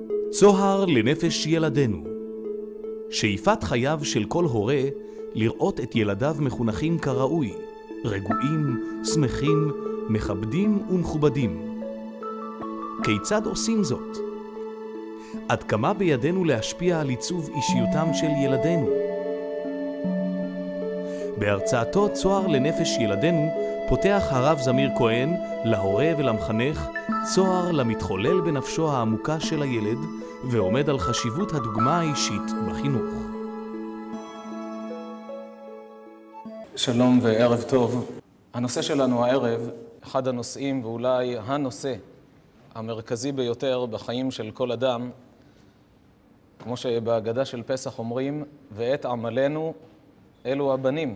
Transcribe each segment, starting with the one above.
צוהר לנפש ילדינו. שאיפת חייו של כל הורה לראות את ילדיו מחונכים כראוי, רגועים, שמחים, מכבדים ומכובדים. כיצד עושים זאת? עד כמה בידינו להשפיע על עיצוב אישיותם של ילדינו? בהרצאתו צוהר לנפש ילדינו פותח הרב זמיר כהן להורה ולמחנך צוהר למתחולל בנפשו העמוקה של הילד ועומד על חשיבות הדוגמה האישית בחינוך. שלום וערב טוב. הנושא שלנו הערב, אחד הנושאים ואולי הנושא המרכזי ביותר בחיים של כל אדם, כמו שבהגדה של פסח אומרים, ואת עמלנו אלו הבנים.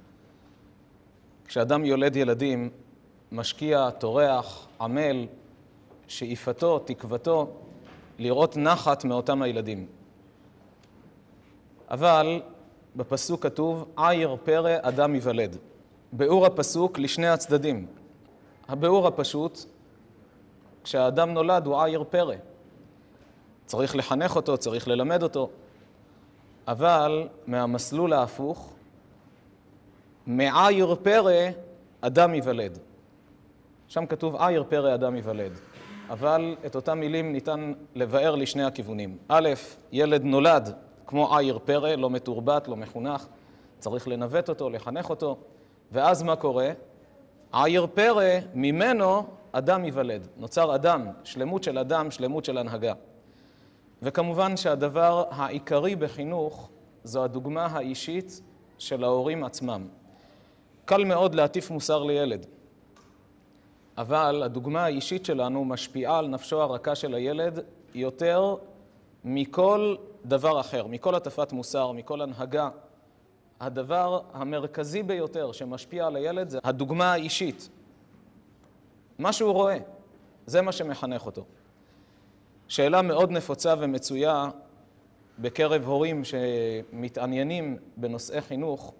כשאדם יולד ילדים, משקיע, טורח, עמל, שאיפתו, תקוותו, לראות נחת מאותם הילדים. אבל בפסוק כתוב, עיר פרא אדם יוולד. ביאור הפסוק לשני הצדדים. הביאור הפשוט, כשהאדם נולד הוא עיר פרא. צריך לחנך אותו, צריך ללמד אותו. אבל מהמסלול ההפוך, מעיר פרא אדם יוולד. שם כתוב עיר פרא אדם יוולד. אבל את אותם מילים ניתן לבאר לשני הכיוונים. א', ילד נולד כמו עיר פרא, לא מתורבת, לא מחונך. צריך לנווט אותו, לחנך אותו. ואז מה קורה? עיר פרא, ממנו אדם יוולד. נוצר אדם, שלמות של אדם, שלמות של הנהגה. וכמובן שהדבר העיקרי בחינוך זו הדוגמה האישית של ההורים עצמם. קל מאוד להטיף מוסר לילד, אבל הדוגמה האישית שלנו משפיעה על נפשו הרכה של הילד יותר מכל דבר אחר, מכל הטפת מוסר, מכל הנהגה. הדבר המרכזי ביותר שמשפיע על הילד זה הדוגמה האישית. מה שהוא רואה, זה מה שמחנך אותו. שאלה מאוד נפוצה ומצויה בקרב הורים שמתעניינים בנושאי חינוך.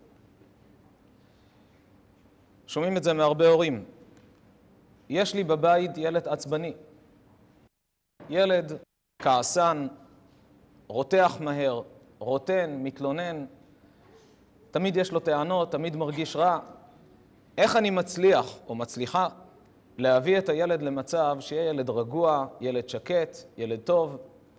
שומעים את זה מהרבה הורים. יש לי בבית ילד עצבני. ילד כעסן, רותח מהר, רוטן, מתלונן. תמיד יש לו טענות, תמיד מרגיש רע. איך אני מצליח או מצליחה להביא את הילד למצב שיהיה ילד רגוע, ילד שקט, ילד טוב?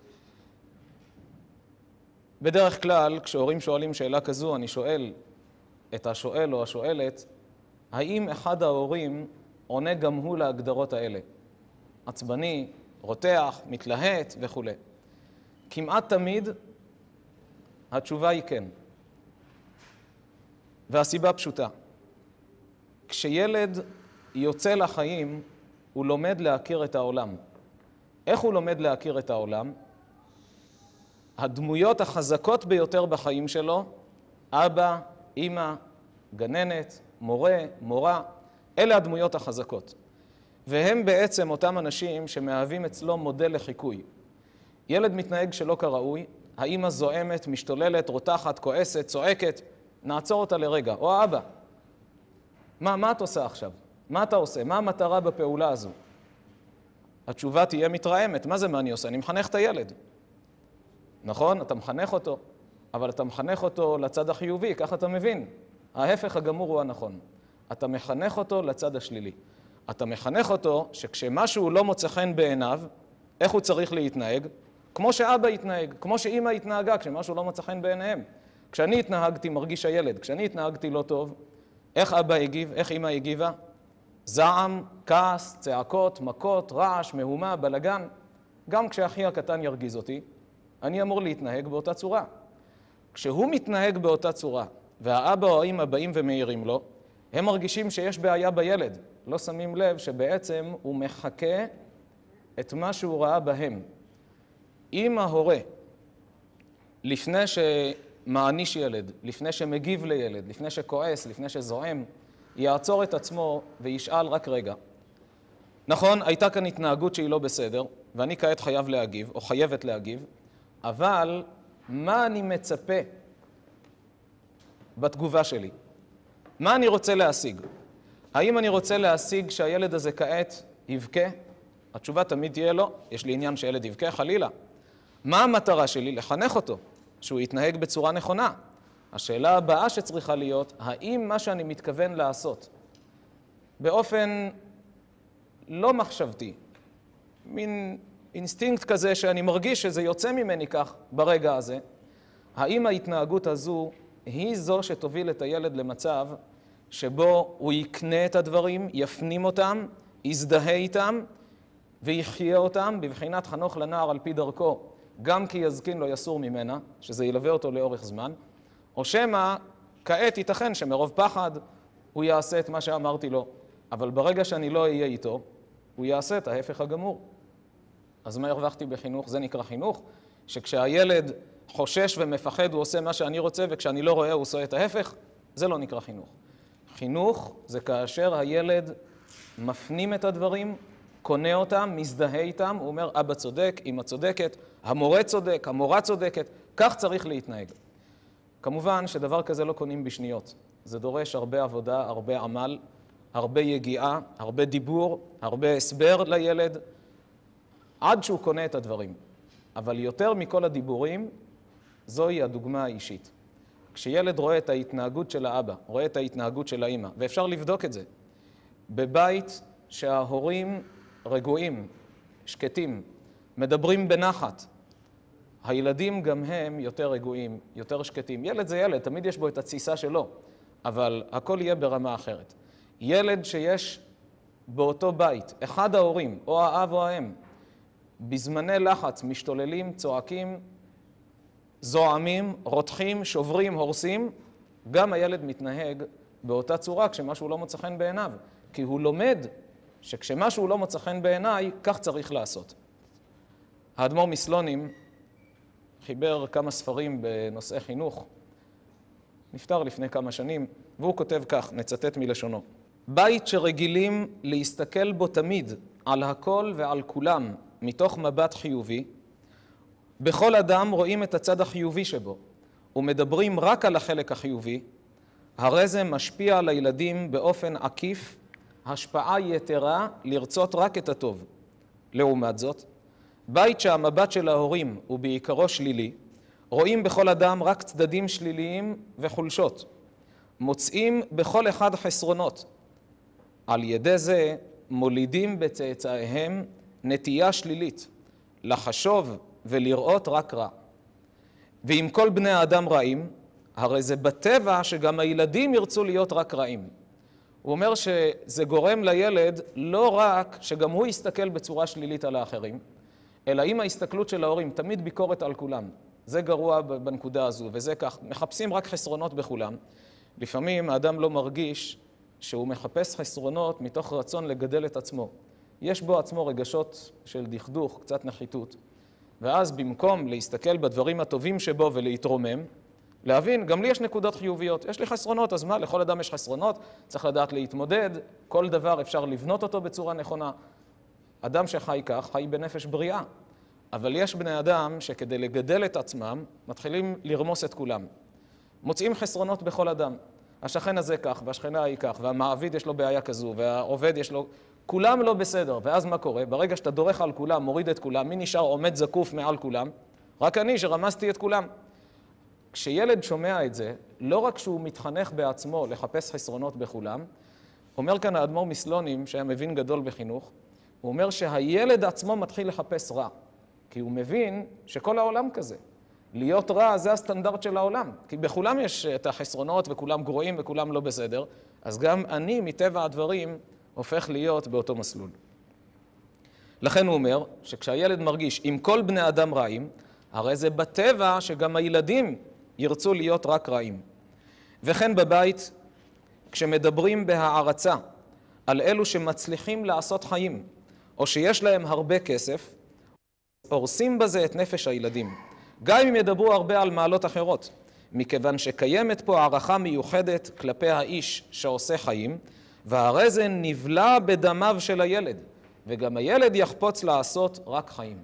בדרך כלל, כשהורים שואלים שאלה כזו, אני שואל את השואל או השואלת, האם אחד ההורים עונה גם הוא להגדרות האלה? עצבני, רותח, מתלהט וכו'. כמעט תמיד התשובה היא כן. והסיבה פשוטה. כשילד יוצא לחיים, הוא לומד להכיר את העולם. איך הוא לומד להכיר את העולם? הדמויות החזקות ביותר בחיים שלו, אבא, אמא, גננת, מורה, מורה, אלה הדמויות החזקות. והם בעצם אותם אנשים שמהווים אצלו מודל לחיקוי. ילד מתנהג שלא כראוי, האמא זועמת, משתוללת, רותחת, כועסת, צועקת, נעצור אותה לרגע. או האבא, מה את עושה עכשיו? מה אתה עושה? מה המטרה בפעולה הזו? התשובה תהיה מתרעמת. מה זה מה אני עושה? אני מחנך את הילד. נכון? אתה מחנך אותו, אבל אתה מחנך אותו לצד החיובי, ככה אתה מבין. ההפך הגמור הוא הנכון. אתה מחנך אותו לצד השלילי. אתה מחנך אותו שכשמשהו לא מוצא חן בעיניו, איך הוא צריך להתנהג? כמו שאבא התנהג, כמו שאמא התנהגה, כשמשהו לא מוצא חן בעיניהם. כשאני התנהגתי מרגיש הילד, כשאני התנהגתי לא טוב, איך אבא הגיב, איך אמא הגיבה? זעם, כעס, צעקות, מכות, רעש, מהומה, בלגן. גם כשאחי הקטן ירגיז אותי, אני אמור להתנהג באותה צורה. כשהוא מתנהג באותה צורה, והאבא או האמא באים ומעירים לו, הם מרגישים שיש בעיה בילד. לא שמים לב שבעצם הוא מחכה את מה שהוא ראה בהם. אם ההורה, לפני שמעניש ילד, לפני שמגיב לילד, לפני שכועס, לפני שזועם, יעצור את עצמו וישאל רק רגע. נכון, הייתה כאן התנהגות שהיא לא בסדר, ואני כעת חייב להגיב, או חייבת להגיב, אבל מה אני מצפה בתגובה שלי? מה אני רוצה להשיג? האם אני רוצה להשיג שהילד הזה כעת יבכה? התשובה תמיד תהיה לא. יש לי עניין שילד יבכה, חלילה. מה המטרה שלי? לחנך אותו, שהוא יתנהג בצורה נכונה. השאלה הבאה שצריכה להיות, האם מה שאני מתכוון לעשות, באופן לא מחשבתי, מין אינסטינקט כזה שאני מרגיש שזה יוצא ממני כך ברגע הזה, האם ההתנהגות הזו היא זו שתוביל את הילד למצב שבו הוא יקנה את הדברים, יפנים אותם, יזדהה איתם ויחיה אותם בבחינת חנוך לנער על פי דרכו, גם כי יזקין לא יסור ממנה, שזה ילווה אותו לאורך זמן, או שמא כעת ייתכן שמרוב פחד הוא יעשה את מה שאמרתי לו, אבל ברגע שאני לא אהיה איתו, הוא יעשה את ההפך הגמור. אז מה הרווחתי בחינוך? זה נקרא חינוך, שכשהילד חושש ומפחד הוא עושה מה שאני רוצה, וכשאני לא רואה הוא עושה את ההפך, זה לא נקרא חינוך. חינוך זה כאשר הילד מפנים את הדברים, קונה אותם, מזדהה איתם, הוא אומר, אבא צודק, אמא צודקת, המורה צודק, המורה צודקת, כך צריך להתנהג. כמובן שדבר כזה לא קונים בשניות. זה דורש הרבה עבודה, הרבה עמל, הרבה יגיעה, הרבה דיבור, הרבה הסבר לילד, עד שהוא קונה את הדברים. אבל יותר מכל הדיבורים, זוהי הדוגמה האישית. כשילד רואה את ההתנהגות של האבא, רואה את ההתנהגות של האמא, ואפשר לבדוק את זה, בבית שההורים רגועים, שקטים, מדברים בנחת, הילדים גם הם יותר רגועים, יותר שקטים. ילד זה ילד, תמיד יש בו את התסיסה שלו, אבל הכל יהיה ברמה אחרת. ילד שיש באותו בית, אחד ההורים, או האב או האם, בזמני לחץ משתוללים, צועקים, זועמים, רותחים, שוברים, הורסים, גם הילד מתנהג באותה צורה כשמשהו לא מוצא חן בעיניו, כי הוא לומד שכשמשהו לא מוצא חן בעיניי, כך צריך לעשות. האדמו"ר מסלונים חיבר כמה ספרים בנושאי חינוך, נפטר לפני כמה שנים, והוא כותב כך, נצטט מלשונו. בית שרגילים להסתכל בו תמיד על הכל ועל כולם מתוך מבט חיובי, בכל אדם רואים את הצד החיובי שבו, ומדברים רק על החלק החיובי, הרי זה משפיע על הילדים באופן עקיף, השפעה יתרה לרצות רק את הטוב. לעומת זאת, בית שהמבט של ההורים הוא בעיקרו שלילי, רואים בכל אדם רק צדדים שליליים וחולשות, מוצאים בכל אחד חסרונות. על ידי זה מולידים בצאצאיהם נטייה שלילית, לחשוב ולראות רק רע. ואם כל בני האדם רעים, הרי זה בטבע שגם הילדים ירצו להיות רק רעים. הוא אומר שזה גורם לילד לא רק שגם הוא יסתכל בצורה שלילית על האחרים, אלא עם ההסתכלות של ההורים, תמיד ביקורת על כולם. זה גרוע בנקודה הזו, וזה כך. מחפשים רק חסרונות בכולם. לפעמים האדם לא מרגיש שהוא מחפש חסרונות מתוך רצון לגדל את עצמו. יש בו עצמו רגשות של דכדוך, קצת נחיתות. ואז במקום להסתכל בדברים הטובים שבו ולהתרומם, להבין, גם לי יש נקודות חיוביות. יש לי חסרונות, אז מה? לכל אדם יש חסרונות, צריך לדעת להתמודד, כל דבר אפשר לבנות אותו בצורה נכונה. אדם שחי כך, חי בנפש בריאה. אבל יש בני אדם שכדי לגדל את עצמם, מתחילים לרמוס את כולם. מוצאים חסרונות בכל אדם. השכן הזה כך, והשכנה היא כך, והמעביד יש לו בעיה כזו, והעובד יש לו... כולם לא בסדר. ואז מה קורה? ברגע שאתה דורך על כולם, מוריד את כולם, מי נשאר עומד זקוף מעל כולם? רק אני שרמסתי את כולם. כשילד שומע את זה, לא רק שהוא מתחנך בעצמו לחפש חסרונות בכולם, אומר כאן האדמו"ר מסלונים, שהיה מבין גדול בחינוך, הוא אומר שהילד עצמו מתחיל לחפש רע, כי הוא מבין שכל העולם כזה. להיות רע זה הסטנדרט של העולם, כי בכולם יש את החסרונות וכולם גרועים וכולם לא בסדר, אז גם אני מטבע הדברים הופך להיות באותו מסלול. לכן הוא אומר שכשהילד מרגיש אם כל בני אדם רעים, הרי זה בטבע שגם הילדים ירצו להיות רק רעים. וכן בבית, כשמדברים בהערצה על אלו שמצליחים לעשות חיים, או שיש להם הרבה כסף, הורסים בזה את נפש הילדים. גם אם ידברו הרבה על מעלות אחרות, מכיוון שקיימת פה הערכה מיוחדת כלפי האיש שעושה חיים, והרי זה נבלע בדמיו של הילד, וגם הילד יחפוץ לעשות רק חיים.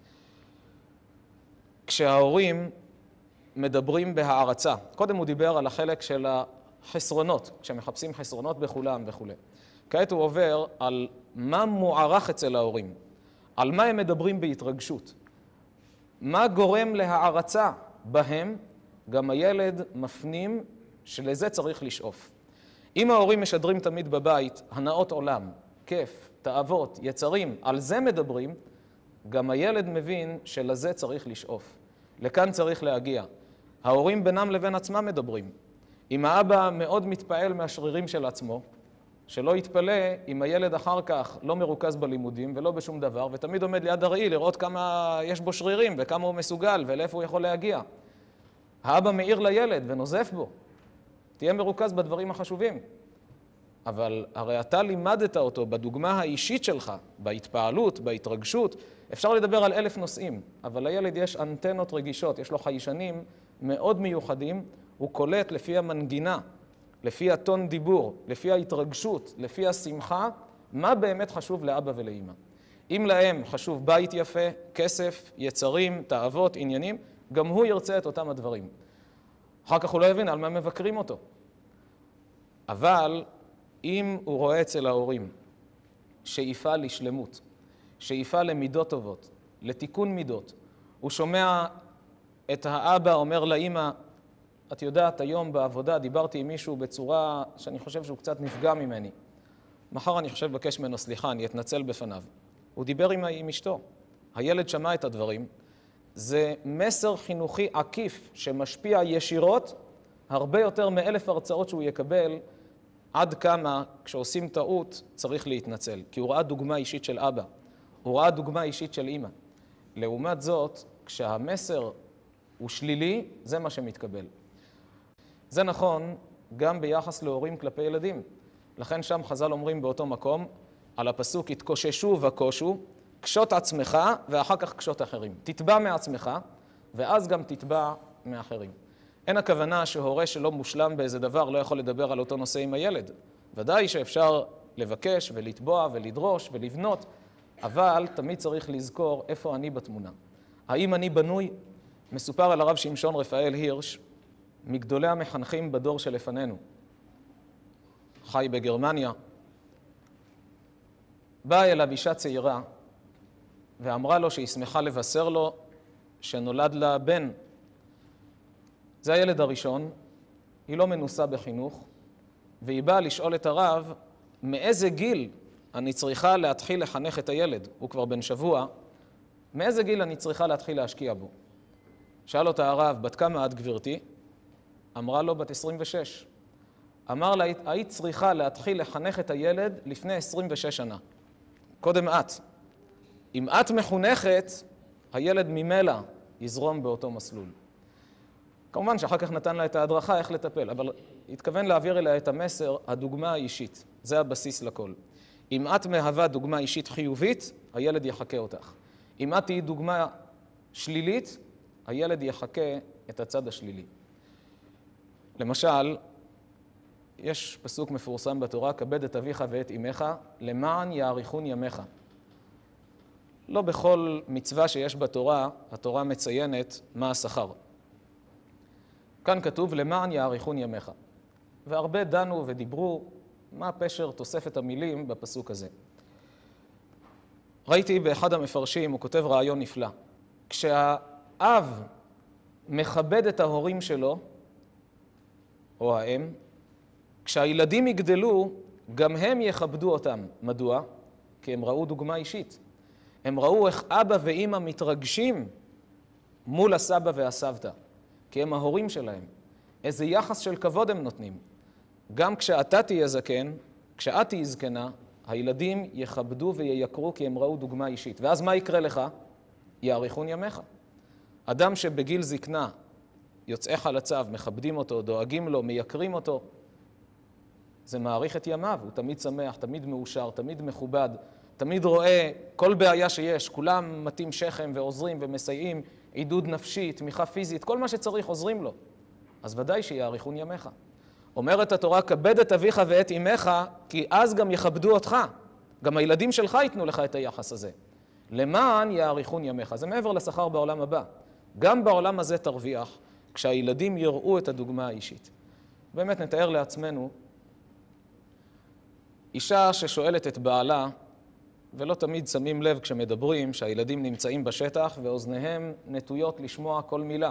כשההורים מדברים בהערצה, קודם הוא דיבר על החלק של החסרונות, כשמחפשים חסרונות בכולם וכו'. כעת הוא עובר על מה מוערך אצל ההורים, על מה הם מדברים בהתרגשות. מה גורם להערצה בהם? גם הילד מפנים שלזה צריך לשאוף. אם ההורים משדרים תמיד בבית, הנאות עולם, כיף, תאוות, יצרים, על זה מדברים, גם הילד מבין שלזה צריך לשאוף. לכאן צריך להגיע. ההורים בינם לבין עצמם מדברים. אם האבא מאוד מתפעל מהשרירים של עצמו, שלא יתפלא אם הילד אחר כך לא מרוכז בלימודים ולא בשום דבר, ותמיד עומד ליד הראי לראות כמה יש בו שרירים וכמה הוא מסוגל ולאיפה הוא יכול להגיע. האבא מאיר לילד ונוזף בו. תהיה מרוכז בדברים החשובים. אבל הרי אתה לימדת אותו בדוגמה האישית שלך, בהתפעלות, בהתרגשות. אפשר לדבר על 1000 נושאים, אבל לילד יש אנטנות רגישות, יש לו חיישנים מאוד מיוחדים, הוא קולט לפי המנגינה, לפי הטון דיבור, לפי ההתרגשות, לפי השמחה, מה באמת חשוב לאבא ולאמא. אם להם חשוב בית יפה, כסף, יצרים, תאוות, עניינים, גם הוא ירצה את אותם הדברים. אחר כך הוא לא יבין על מה מבקרים אותו. אבל אם הוא רואה אצל ההורים שאיפה לשלמות, שאיפה למידות טובות, לתיקון מידות, הוא שומע את האבא אומר לאמא, את יודעת, היום בעבודה דיברתי עם מישהו בצורה שאני חושב שהוא קצת נפגע ממני. מחר אני חושב לבקש ממנו סליחה, אני אתנצל בפניו. הוא דיבר עם אשתו. הילד שמע את הדברים. זה מסר חינוכי עקיף שמשפיע ישירות הרבה יותר מ1000 הרצאות שהוא יקבל עד כמה כשעושים טעות צריך להתנצל. כי הוא ראה דוגמה אישית של אבא. הוא ראה דוגמה אישית של אמא. לעומת זאת, כשהמסר הוא שלילי, זה מה שמתקבל. זה נכון גם ביחס להורים כלפי ילדים. לכן שם חז"ל אומרים באותו מקום, על הפסוק, התקוששו וקושו, קשות עצמך ואחר כך קשות אחרים. תתבע מעצמך ואז גם תתבע מאחרים. אין הכוונה שהורה שלא מושלם באיזה דבר לא יכול לדבר על אותו נושא עם הילד. ודאי שאפשר לבקש ולתבוע ולדרוש ולבנות, אבל תמיד צריך לזכור איפה אני בתמונה. האם אני בנוי? מסופר על הרב שמשון רפאל הירש, מגדולי המחנכים בדור שלפנינו. חי בגרמניה. באה אליו אישה צעירה ואמרה לו שהיא שמחה לבשר לו שנולד לה בן. זה הילד הראשון, היא לא מנוסה בחינוך, והיא באה לשאול את הרב מאיזה גיל אני צריכה להתחיל לחנך את הילד, הוא כבר בן שבוע, מאיזה גיל אני צריכה להתחיל להשקיע בו. שאל אותה הרב, בת כמה את גברתי? אמרה לו, בת 26. אמר לה, היית צריכה להתחיל לחנך את הילד לפני 26 שנה. קודם את. אם את מחונכת, הילד ממילא יזרום באותו מסלול. כמובן שאחר כך נתן לה את ההדרכה איך לטפל, אבל התכוון להעביר אליה את המסר, הדוגמה האישית. זה הבסיס לכל. אם את מהווה דוגמה אישית חיובית, הילד יחכה אותך. אם את תהיי דוגמה שלילית, הילד יחכה את הצד השלילי. למשל, יש פסוק מפורסם בתורה, כבד את אביך ואת אמך, למען יאריכון ימיך. לא בכל מצווה שיש בתורה, התורה מציינת מה השכר. כאן כתוב, למען יאריכון ימיך. והרבה דנו ודיברו מה פשר תוספת המילים בפסוק הזה. ראיתי באחד המפרשים, הוא כותב רעיון נפלא. כשהאב מכבד את ההורים שלו, או האם, כשהילדים יגדלו, גם הם יכבדו אותם. מדוע? כי הם ראו דוגמה אישית. הם ראו איך אבא ואמא מתרגשים מול הסבא והסבתא, כי הם ההורים שלהם. איזה יחס של כבוד הם נותנים. גם כשאתה תהיה זקן, כשאת תהיה זקנה, הילדים יכבדו ויקרו כי הם ראו דוגמה אישית. ואז מה יקרה לך? יאריכון ימיך. אדם שבגיל זקנה יוצאי חלציו, מכבדים אותו, דואגים לו, מייקרים אותו, זה מעריך את ימיו, הוא תמיד שמח, תמיד מאושר, תמיד מכובד, תמיד רואה כל בעיה שיש, כולם מתים שכם ועוזרים ומסייעים, עידוד נפשי, תמיכה פיזית, כל מה שצריך עוזרים לו. אז ודאי שיאריכון ימיך. אומרת התורה, כבד את אביך ואת אמך, כי אז גם יכבדו אותך. גם הילדים שלך ייתנו לך את היחס הזה. למען יאריכון ימיך. זה מעבר לשכר בעולם הבא. גם בעולם הזה תרוויח, כשהילדים יראו את הדוגמה האישית. באמת נתאר לעצמנו, אישה ששואלת את בעלה, ולא תמיד שמים לב כשמדברים שהילדים נמצאים בשטח ואוזניהם נטויות לשמוע כל מילה.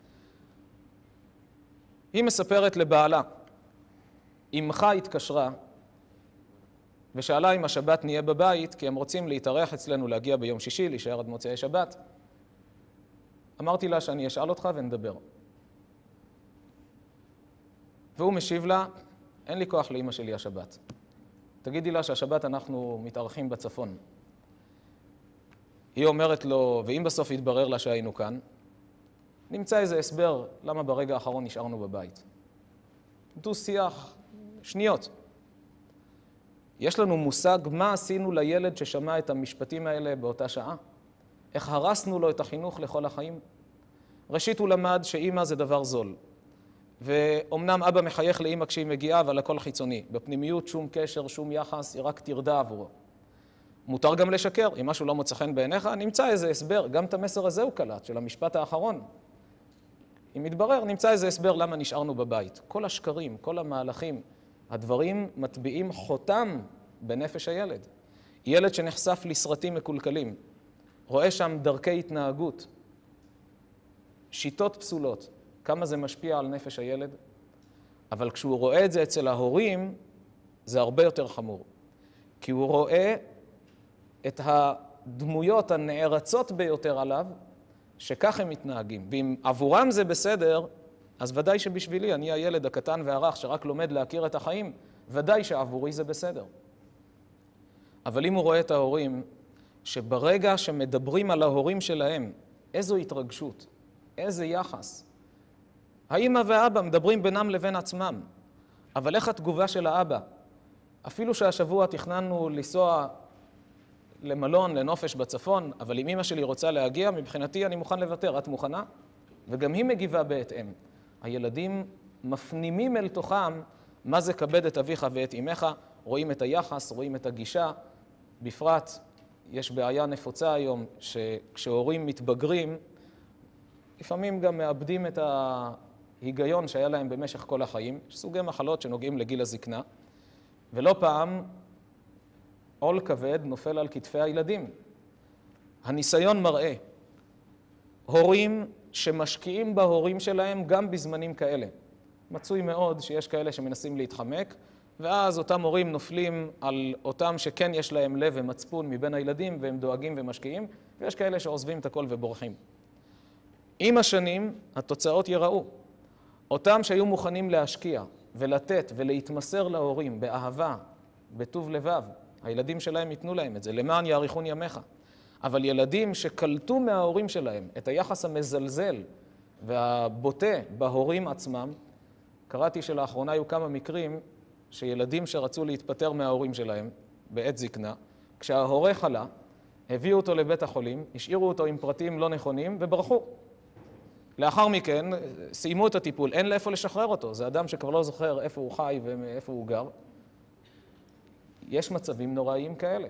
היא מספרת לבעלה, אמך התקשרה ושאלה אם השבת נהיה בבית, כי הם רוצים להתארח אצלנו, להגיע ביום שישי, להישאר עד מוצאי שבת. אמרתי לה שאני אשאל אותך ונדבר. והוא משיב לה, אין לי כוח לאמא שלי השבת. תגידי לה שהשבת אנחנו מתארחים בצפון. היא אומרת לו, ואם בסוף יתברר לה שהיינו כאן, נמצא איזה הסבר למה ברגע האחרון נשארנו בבית. דו שיח, שניות. יש לנו מושג מה עשינו לילד ששמע את המשפטים האלה באותה שעה? איך הרסנו לו את החינוך לכל החיים? ראשית הוא למד שאמא זה דבר זול. ואומנם אבא מחייך לאמא כשהיא מגיעה, אבל הכל חיצוני. בפנימיות שום קשר, שום יחס, היא רק תרדה עבורו. מותר גם לשקר, אם משהו לא מוצא חן בעיניך, נמצא איזה הסבר, גם את המסר הזה הוא קלט, של המשפט האחרון. אם יתברר, נמצא איזה הסבר למה נשארנו בבית. כל השקרים, כל המהלכים, הדברים מטביעים חותם בנפש הילד. ילד שנחשף לסרטים מקולקלים, רואה שם דרכי התנהגות, שיטות פסולות, כמה זה משפיע על נפש הילד, אבל כשהוא רואה את זה אצל ההורים, זה הרבה יותר חמור. כי הוא רואה את הדמויות הנערצות ביותר עליו, שכך הם מתנהגים. ואם עבורם זה בסדר, אז ודאי שבשבילי, אני הילד הקטן והרך שרק לומד להכיר את החיים, ודאי שעבורי זה בסדר. אבל אם הוא רואה את ההורים, שברגע שמדברים על ההורים שלהם, איזו התרגשות, איזה יחס. האמא והאבא מדברים בינם לבין עצמם, אבל איך התגובה של האבא? אפילו שהשבוע תכננו לנסוע למלון, לנופש בצפון, אבל אם אמא שלי רוצה להגיע, מבחינתי אני מוכן לוותר, את מוכנה? וגם היא מגיבה בהתאם. הילדים מפנימים אל תוכם מה זה כבד את אביך ואת אמך, רואים את היחס, רואים את הגישה. בפרט יש בעיה נפוצה היום שכשהורים מתבגרים, לפעמים גם מאבדים את ההיגיון שהיה להם במשך כל החיים, סוגי מחלות שנוגעים לגיל הזקנה, ולא פעם עול כבד נופל על כתפי הילדים. הניסיון מראה, הורים שמשקיעים בהורים שלהם גם בזמנים כאלה. מצוי מאוד שיש כאלה שמנסים להתחמק, ואז אותם הורים נופלים על אותם שכן יש להם לב ומצפון מבין הילדים, והם דואגים ומשקיעים, ויש כאלה שעוזבים את הכל ובורחים. עם השנים התוצאות יראו. אותם שהיו מוכנים להשקיע ולתת ולהתמסר להורים באהבה, בטוב לבב, הילדים שלהם ייתנו להם את זה, למען יאריכון ימיך. אבל ילדים שקלטו מההורים שלהם את היחס המזלזל והבוטה בהורים עצמם, קראתי שלאחרונה היו כמה מקרים שילדים שרצו להתפטר מההורים שלהם בעת זקנה, כשההורה חלה, הביאו אותו לבית החולים, השאירו אותו עם פרטים לא נכונים וברחו. לאחר מכן סיימו את הטיפול, אין לאיפה לשחרר אותו, זה אדם שכבר לא זוכר איפה הוא חי ואיפה הוא גר. יש מצבים נוראיים כאלה.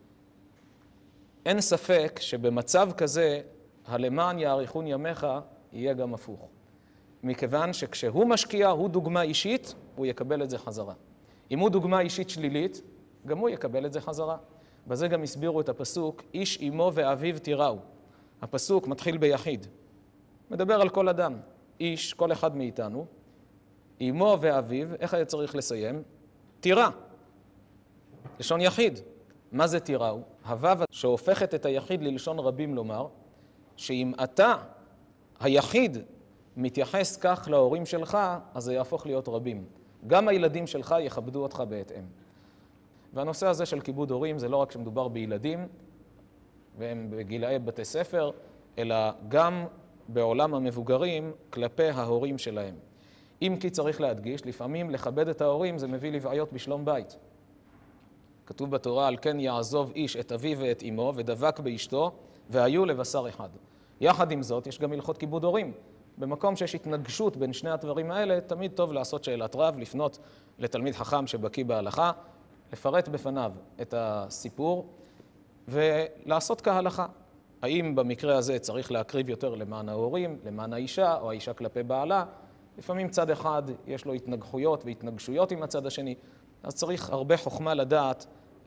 אין ספק שבמצב כזה, הלמען יאריכון ימיך יהיה גם הפוך. מכיוון שכשהוא משקיע, הוא דוגמה אישית, הוא יקבל את זה חזרה. אם הוא דוגמה אישית שלילית, גם הוא יקבל את זה חזרה. בזה גם הסבירו את הפסוק, איש אמו ואביו תיראו. הפסוק מתחיל ביחיד. מדבר על כל אדם, איש, כל אחד מאיתנו, אמו ואביו, איך היה צריך לסיים? תירא. לשון יחיד. מה זה תיראו? הוו שהופכת את היחיד ללשון רבים לומר, שאם אתה, היחיד, מתייחס כך להורים שלך, אז זה יהפוך להיות רבים. גם הילדים שלך יכבדו אותך בהתאם. והנושא הזה של כיבוד הורים זה לא רק שמדובר בילדים, והם בגילאי בתי ספר, אלא גם בעולם המבוגרים כלפי ההורים שלהם. אם כי צריך להדגיש, לפעמים לכבד את ההורים זה מביא לבעיות בשלום בית. כתוב בתורה, על כן יעזוב איש את אביו ואת אמו ודבק באשתו והיו לבשר אחד. יחד עם זאת, יש גם הלכות כיבוד הורים. במקום שיש התנגשות בין שני הדברים האלה, תמיד טוב לעשות שאלת רב, לפנות לתלמיד חכם שבקיא בהלכה, לפרט בפניו את הסיפור ולעשות כהלכה. האם במקרה הזה צריך להקריב יותר למען ההורים, למען האישה או האישה כלפי בעלה? לפעמים צד אחד יש לו התנגחויות והתנגשויות עם הצד השני, אז צריך הרבה חוכמה לדעת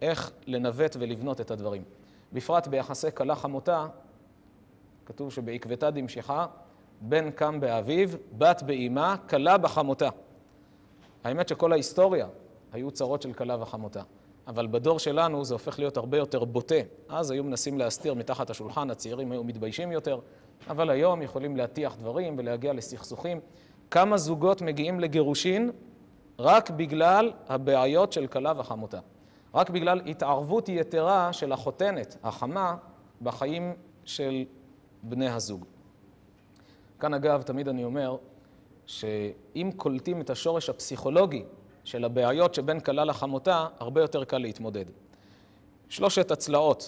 איך לנווט ולבנות את הדברים. בפרט ביחסי כלה חמותה, כתוב שבעקבתא דמשיחא, בן קם באביו, בת באימה, כלה בחמותה. האמת שכל ההיסטוריה היו צרות של כלה וחמותה. אבל בדור שלנו זה הופך להיות הרבה יותר בוטה. אז היו מנסים להסתיר מתחת השולחן, הצעירים היו מתביישים יותר, אבל היום יכולים להטיח דברים ולהגיע לסכסוכים. כמה זוגות מגיעים לגירושין רק בגלל הבעיות של כלה וחמותה. רק בגלל התערבות יתרה של החותנת, החמה, בחיים של בני הזוג. כאן אגב, תמיד אני אומר, שאם קולטים את השורש הפסיכולוגי של הבעיות שבין כלה לחמותה, הרבה יותר קל להתמודד. 3 הצלעות,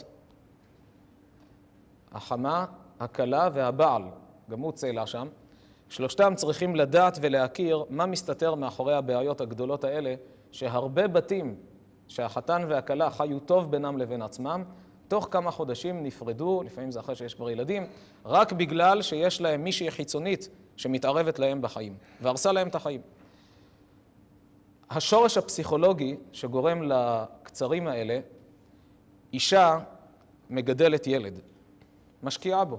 החמה, הכלה והבעל, גם הוא צלע שם, 3 צריכים לדעת ולהכיר מה מסתתר מאחורי הבעיות הגדולות האלה, שהרבה בתים שהחתן והכלה חיו טוב בינם לבין עצמם, תוך כמה חודשים נפרדו, לפעמים זה אחרי שיש כבר ילדים, רק בגלל שיש להם מישהי חיצונית שמתערבת להם בחיים, והרסה להם את החיים. השורש הפסיכולוגי שגורם לקצרים האלה, אישה מגדלת ילד, משקיעה בו.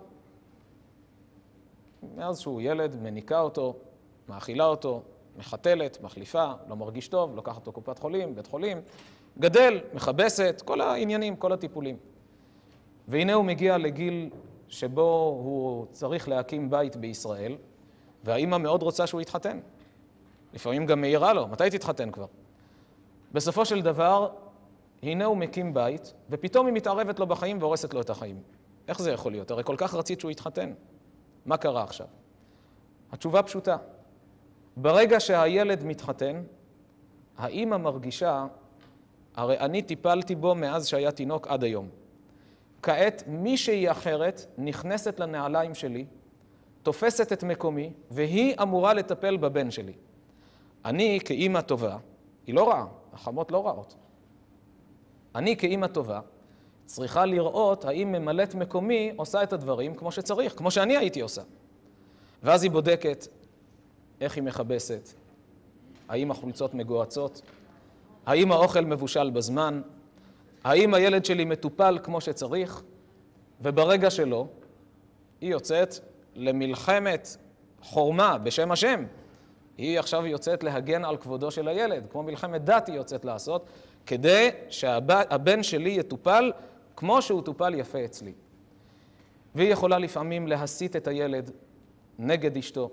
מאז שהוא ילד, מניקה אותו, מאכילה אותו, מחתלת, מחליפה, לא מרגיש טוב, לוקחת אותו קופת חולים, בית חולים, גדל, מכבסת, כל העניינים, כל הטיפולים. והנה הוא מגיע לגיל שבו הוא צריך להקים בית בישראל, והאמא מאוד רוצה שהוא יתחתן. לפעמים גם מעירה לו, מתי תתחתן כבר? בסופו של דבר, הנה הוא מקים בית, ופתאום היא מתערבת לו בחיים והורסת לו את החיים. איך זה יכול להיות? הרי כל כך רצית שהוא יתחתן. מה קרה עכשיו? התשובה פשוטה. ברגע שהילד מתחתן, האמא מרגישה, הרי אני טיפלתי בו מאז שהיה תינוק עד היום. כעת מישהי אחרת נכנסת לנעליים שלי, תופסת את מקומי, והיא אמורה לטפל בבן שלי. אני כאמא טובה, היא לא רעה, החמות לא רעות. אני כאמא טובה, צריכה לראות האם ממלאת מקומי עושה את הדברים כמו שצריך, כמו שאני הייתי עושה. ואז היא בודקת איך היא מכבסת, האם החולצות מגועצות, האם האוכל מבושל בזמן, האם הילד שלי מטופל כמו שצריך, וברגע שלא, היא יוצאת למלחמת חורמה בשם השם. היא עכשיו יוצאת להגן על כבודו של הילד, כמו מלחמת דת היא יוצאת לעשות, כדי שהבן שלי יטופל כמו שהוא טופל יפה אצלי. והיא יכולה לפעמים להסית את הילד נגד אשתו.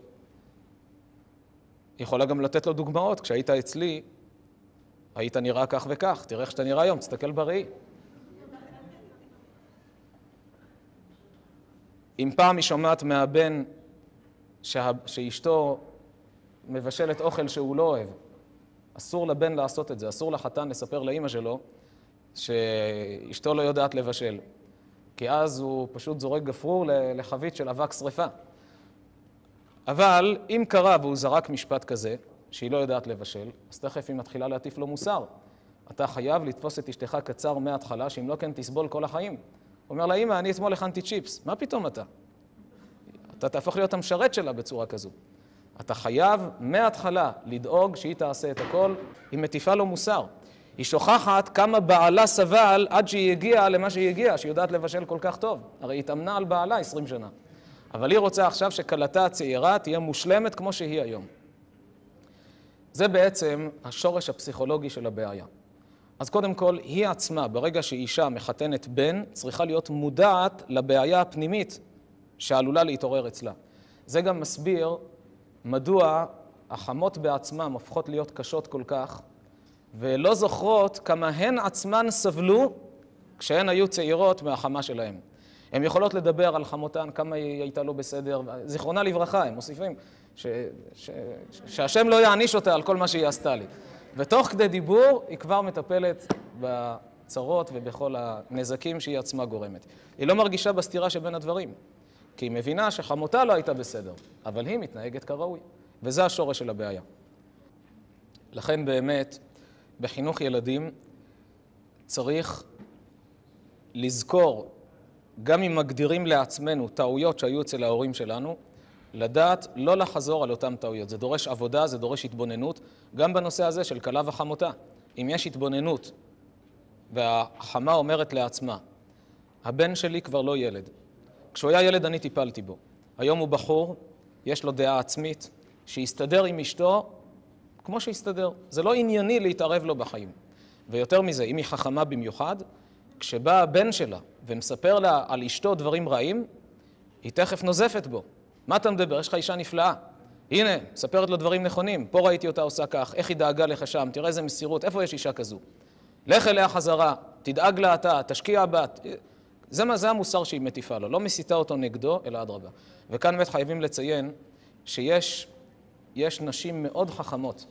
היא יכולה גם לתת לו דוגמאות. כשהיית אצלי, היית נראה כך וכך, תראה איך שאתה נראה היום, תסתכל בראי. אם פעם היא שומעת מהבן שאשתו מבשלת אוכל שהוא לא אוהב, אסור לבן לעשות את זה, אסור לחתן לספר לאמא שלו שאשתו לא יודעת לבשל, כי אז הוא פשוט זורק גפרור לחבית של אבק שריפה. אבל אם קרה והוא זרק משפט כזה, שהיא לא יודעת לבשל, אז תכף היא מתחילה להטיף לו מוסר. אתה חייב לתפוס את אשתך קצר מההתחלה, שאם לא כן תסבול כל החיים. הוא אומר לה, אמא, אני אתמול הכנתי צ'יפס. מה פתאום אתה? אתה תהפוך להיות המשרת שלה בצורה כזו. אתה חייב מההתחלה לדאוג שהיא תעשה את הכל, היא מטיפה לו מוסר. היא שוכחת כמה בעלה סבל עד שהיא הגיעה למה שהיא הגיעה, שהיא יודעת לבשל כל כך טוב. הרי היא התאמנה על בעלה 20 שנה. אבל היא רוצה עכשיו שכלתה הצעירה תהיה מושלמת כמו שהיא היום. זה בעצם השורש הפסיכולוגי של הבעיה. אז קודם כל, היא עצמה, ברגע שאישה מחתנת בן, צריכה להיות מודעת לבעיה הפנימית שעלולה להתעורר אצלה. זה גם מסביר מדוע החמות בעצמן הופכות להיות קשות כל כך, ולא זוכרות כמה הן עצמן סבלו כשהן היו צעירות מהחמה שלהן. הן יכולות לדבר על חמותן, כמה היא הייתה לא בסדר, זיכרונה לברכה, הם מוסיפים שהשם לא יעניש אותה על כל מה שהיא עשתה לי. ותוך כדי דיבור היא כבר מטפלת בצרות ובכל הנזקים שהיא עצמה גורמת. היא לא מרגישה בסתירה שבין הדברים, כי היא מבינה שחמותה לא הייתה בסדר, אבל היא מתנהגת כראוי, וזה השורש של הבעיה. לכן באמת, בחינוך ילדים צריך לזכור, גם אם מגדירים לעצמנו טעויות שהיו אצל ההורים שלנו, לדעת לא לחזור על אותם טעויות. זה דורש עבודה, זה דורש התבוננות, גם בנושא הזה של כלה וחמותה. אם יש התבוננות והחמה אומרת לעצמה, הבן שלי כבר לא ילד. כשהוא היה ילד אני טיפלתי בו. היום הוא בחור, יש לו דעה עצמית, שיסתדר עם אשתו כמו שיסתדר. זה לא ענייני להתערב לו בחיים. ויותר מזה, אם היא חכמה במיוחד, כשבא הבן שלה ומספר לה על אשתו דברים רעים, היא תכף נוזפת בו. מה אתה מדבר? יש לך אישה נפלאה. הנה, מספרת לו דברים נכונים. פה ראיתי אותה עושה כך, איך היא דאגה לך שם, תראה איזה מסירות, איפה יש אישה כזו? לך אליה חזרה, תדאג לה אתה, תשקיע בה. זה המוסר שהיא מטיפה לו. לא מסיתה אותו נגדו, אלא אדרבה. וכאן באמת חייבים לציין שיש נשים מאוד חכמות,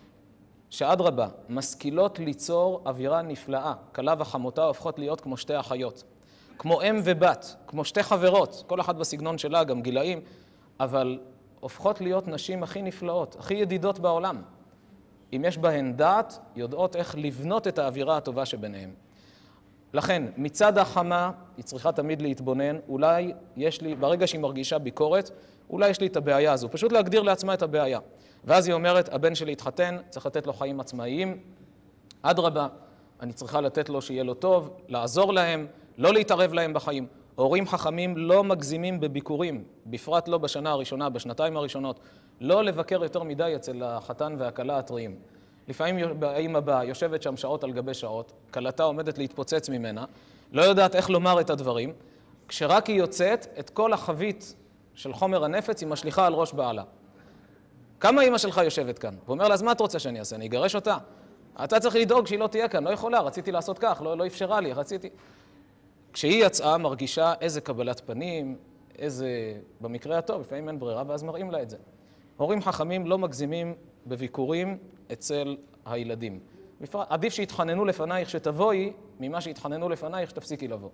שאדרבה, משכילות ליצור אווירה נפלאה. כלה וחמותה הופכות להיות כמו שתי אחיות. כמו אם ובת, כמו שתי חברות, כל אחת בסגנון שלה, גם גילאים, אבל הופכות להיות נשים הכי נפלאות, הכי ידידות בעולם. אם יש בהן דעת, יודעות איך לבנות את האווירה הטובה שביניהם. לכן, מצד החמה, היא צריכה תמיד להתבונן, אולי יש לי, ברגע שהיא מרגישה ביקורת, אולי יש לי את הבעיה הזו, פשוט להגדיר לעצמה את הבעיה. ואז היא אומרת, הבן שלי התחתן, צריך לתת לו חיים עצמאיים, אדרבה, אני צריכה לתת לו שיהיה לו טוב, לעזור להם, לא להתערב להם בחיים. הורים חכמים לא מגזימים בביקורים, בפרט לא בשנה הראשונה, בשנתיים הראשונות, לא לבקר יותר מדי אצל החתן והכלה הטריים. לפעמים האמא באה, יושבת שם שעות על גבי שעות, כלתה עומדת להתפוצץ ממנה, לא יודעת איך לומר את הדברים, כשרק היא יוצאת, את כל החבית של חומר הנפץ היא משליחה על ראש בעלה. כמה אמא שלך יושבת כאן? הוא אומר לה, אז מה את רוצה שאני אעשה? אני אגרש אותה. אתה צריך לדאוג שהיא לא תהיה כאן, לא יכולה, רציתי לעשות כך, לא אפשרה לי, רציתי. כשהיא יצאה, מרגישה איזה קבלת פנים, איזה, במקרה הטוב, לפעמים אין ברירה, ואז מראים לה את זה. הורים חכמים לא מגזימים בביקורים אצל הילדים. עדיף שיתחננו לפנייך שתבואי, ממה שיתחננו לפנייך שתפסיקי לבוא.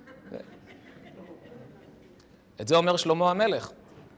את זה אומר שלמה המלך.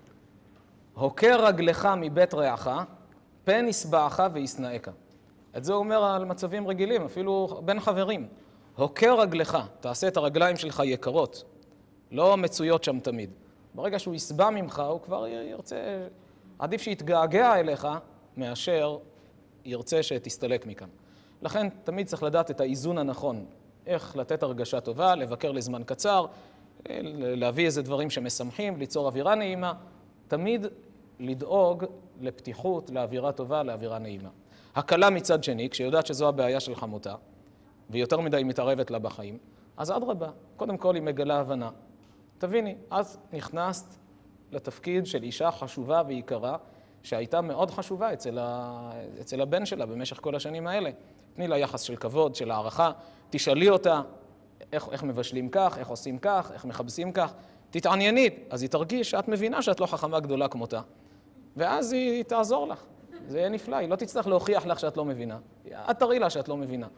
הוקר רגלך מבית רעך, פן יסבעך ויסנאך. את זה הוא אומר על מצבים רגילים, אפילו בין חברים. הוקר רגלך, תעשה את הרגליים שלך יקרות, לא מצויות שם תמיד. ברגע שהוא יסבע ממך, הוא כבר ירצה, עדיף שיתגעגע אליך, מאשר ירצה שתסתלק מכאן. לכן תמיד צריך לדעת את האיזון הנכון, איך לתת הרגשה טובה, לבקר לזמן קצר, להביא איזה דברים שמשמחים, ליצור אווירה נעימה, תמיד לדאוג לפתיחות, לאווירה טובה, לאווירה נעימה. הכלה מצד שני, כשיודעת שזו הבעיה של חמותה, ויותר מדי מתערבת לה בחיים, אז אדרבה, קודם כל היא מגלה הבנה. תביני, אז נכנסת לתפקיד של אישה חשובה ויקרה, שהייתה מאוד חשובה אצל הבן שלה במשך כל השנים האלה. תני לה יחס של כבוד, של הערכה, תשאלי אותה איך מבשלים כך, איך עושים כך, איך מחבסים כך, תתענייני, אז היא תרגיש שאת מבינה שאת לא חכמה גדולה כמותה, ואז היא תעזור לך. זה יהיה נפלא, היא לא תצטרך להוכיח לך שאת לא מבינה, את תראי לה שאת לא מבינה.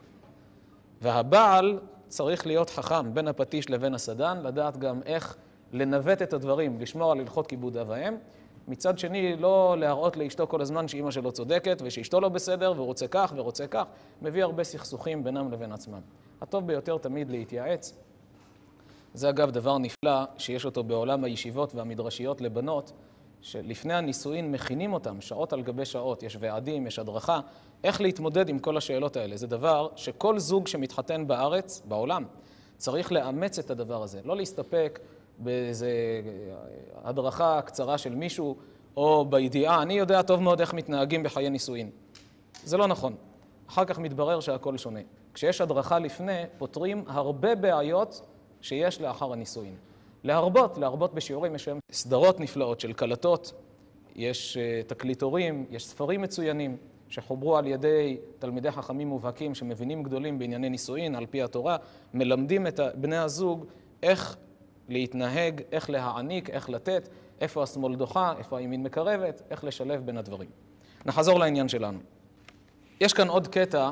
והבעל צריך להיות חכם בין הפטיש לבין הסדן, לדעת גם איך לנווט את הדברים, לשמור על הלכות כיבוד אב ואם. מצד שני, לא להראות לאשתו כל הזמן שאמא שלו צודקת ושאשתו לא בסדר ורוצה כך ורוצה כך, מביא הרבה סכסוכים בינם לבין עצמם. הטוב ביותר תמיד להתייעץ. זה אגב דבר נפלא שיש אותו בעולם הישיבות והמדרשיות לבנות, שלפני הנישואין מכינים אותם שעות על גבי שעות, יש ועדים, יש הדרכה, איך להתמודד עם כל השאלות האלה. זה דבר שכל זוג שמתחתן בארץ, בעולם, צריך לאמץ את הדבר הזה. לא להסתפק באיזה הדרכה קצרה של מישהו, או בידיעה, אני יודע טוב מאוד איך מתנהגים בחיי נישואין. זה לא נכון. אחר כך מתברר שהכל שונה. כשיש הדרכה לפני, פותרים הרבה בעיות שיש לאחר הנישואין. להרבות בשיעורים, יש סדרות נפלאות של קלטות, יש תקליטורים, יש ספרים מצוינים שחוברו על ידי תלמידי חכמים מובהקים שמבינים גדולים בענייני נישואין, על פי התורה, מלמדים את בני הזוג איך להתנהג, איך להעניק, איך לתת, איפה השמאל דוחה, איפה הימין מקרבת, איך לשלב בין הדברים. נחזור לעניין שלנו. יש כאן עוד קטע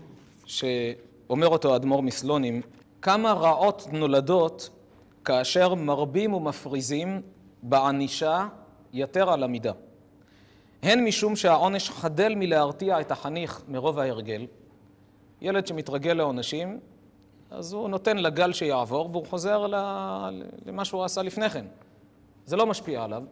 שאומר אותו האדמו"ר מסלונים, כמה רעות נולדות כאשר מרבים ומפריזים בענישה יתר על המידה. הן משום שהעונש חדל מלהרתיע את החניך מרוב ההרגל. ילד שמתרגל לעונשים, אז הוא נותן לגל שיעבור והוא חוזר למה שהוא עשה לפני כן. זה לא משפיע עליו.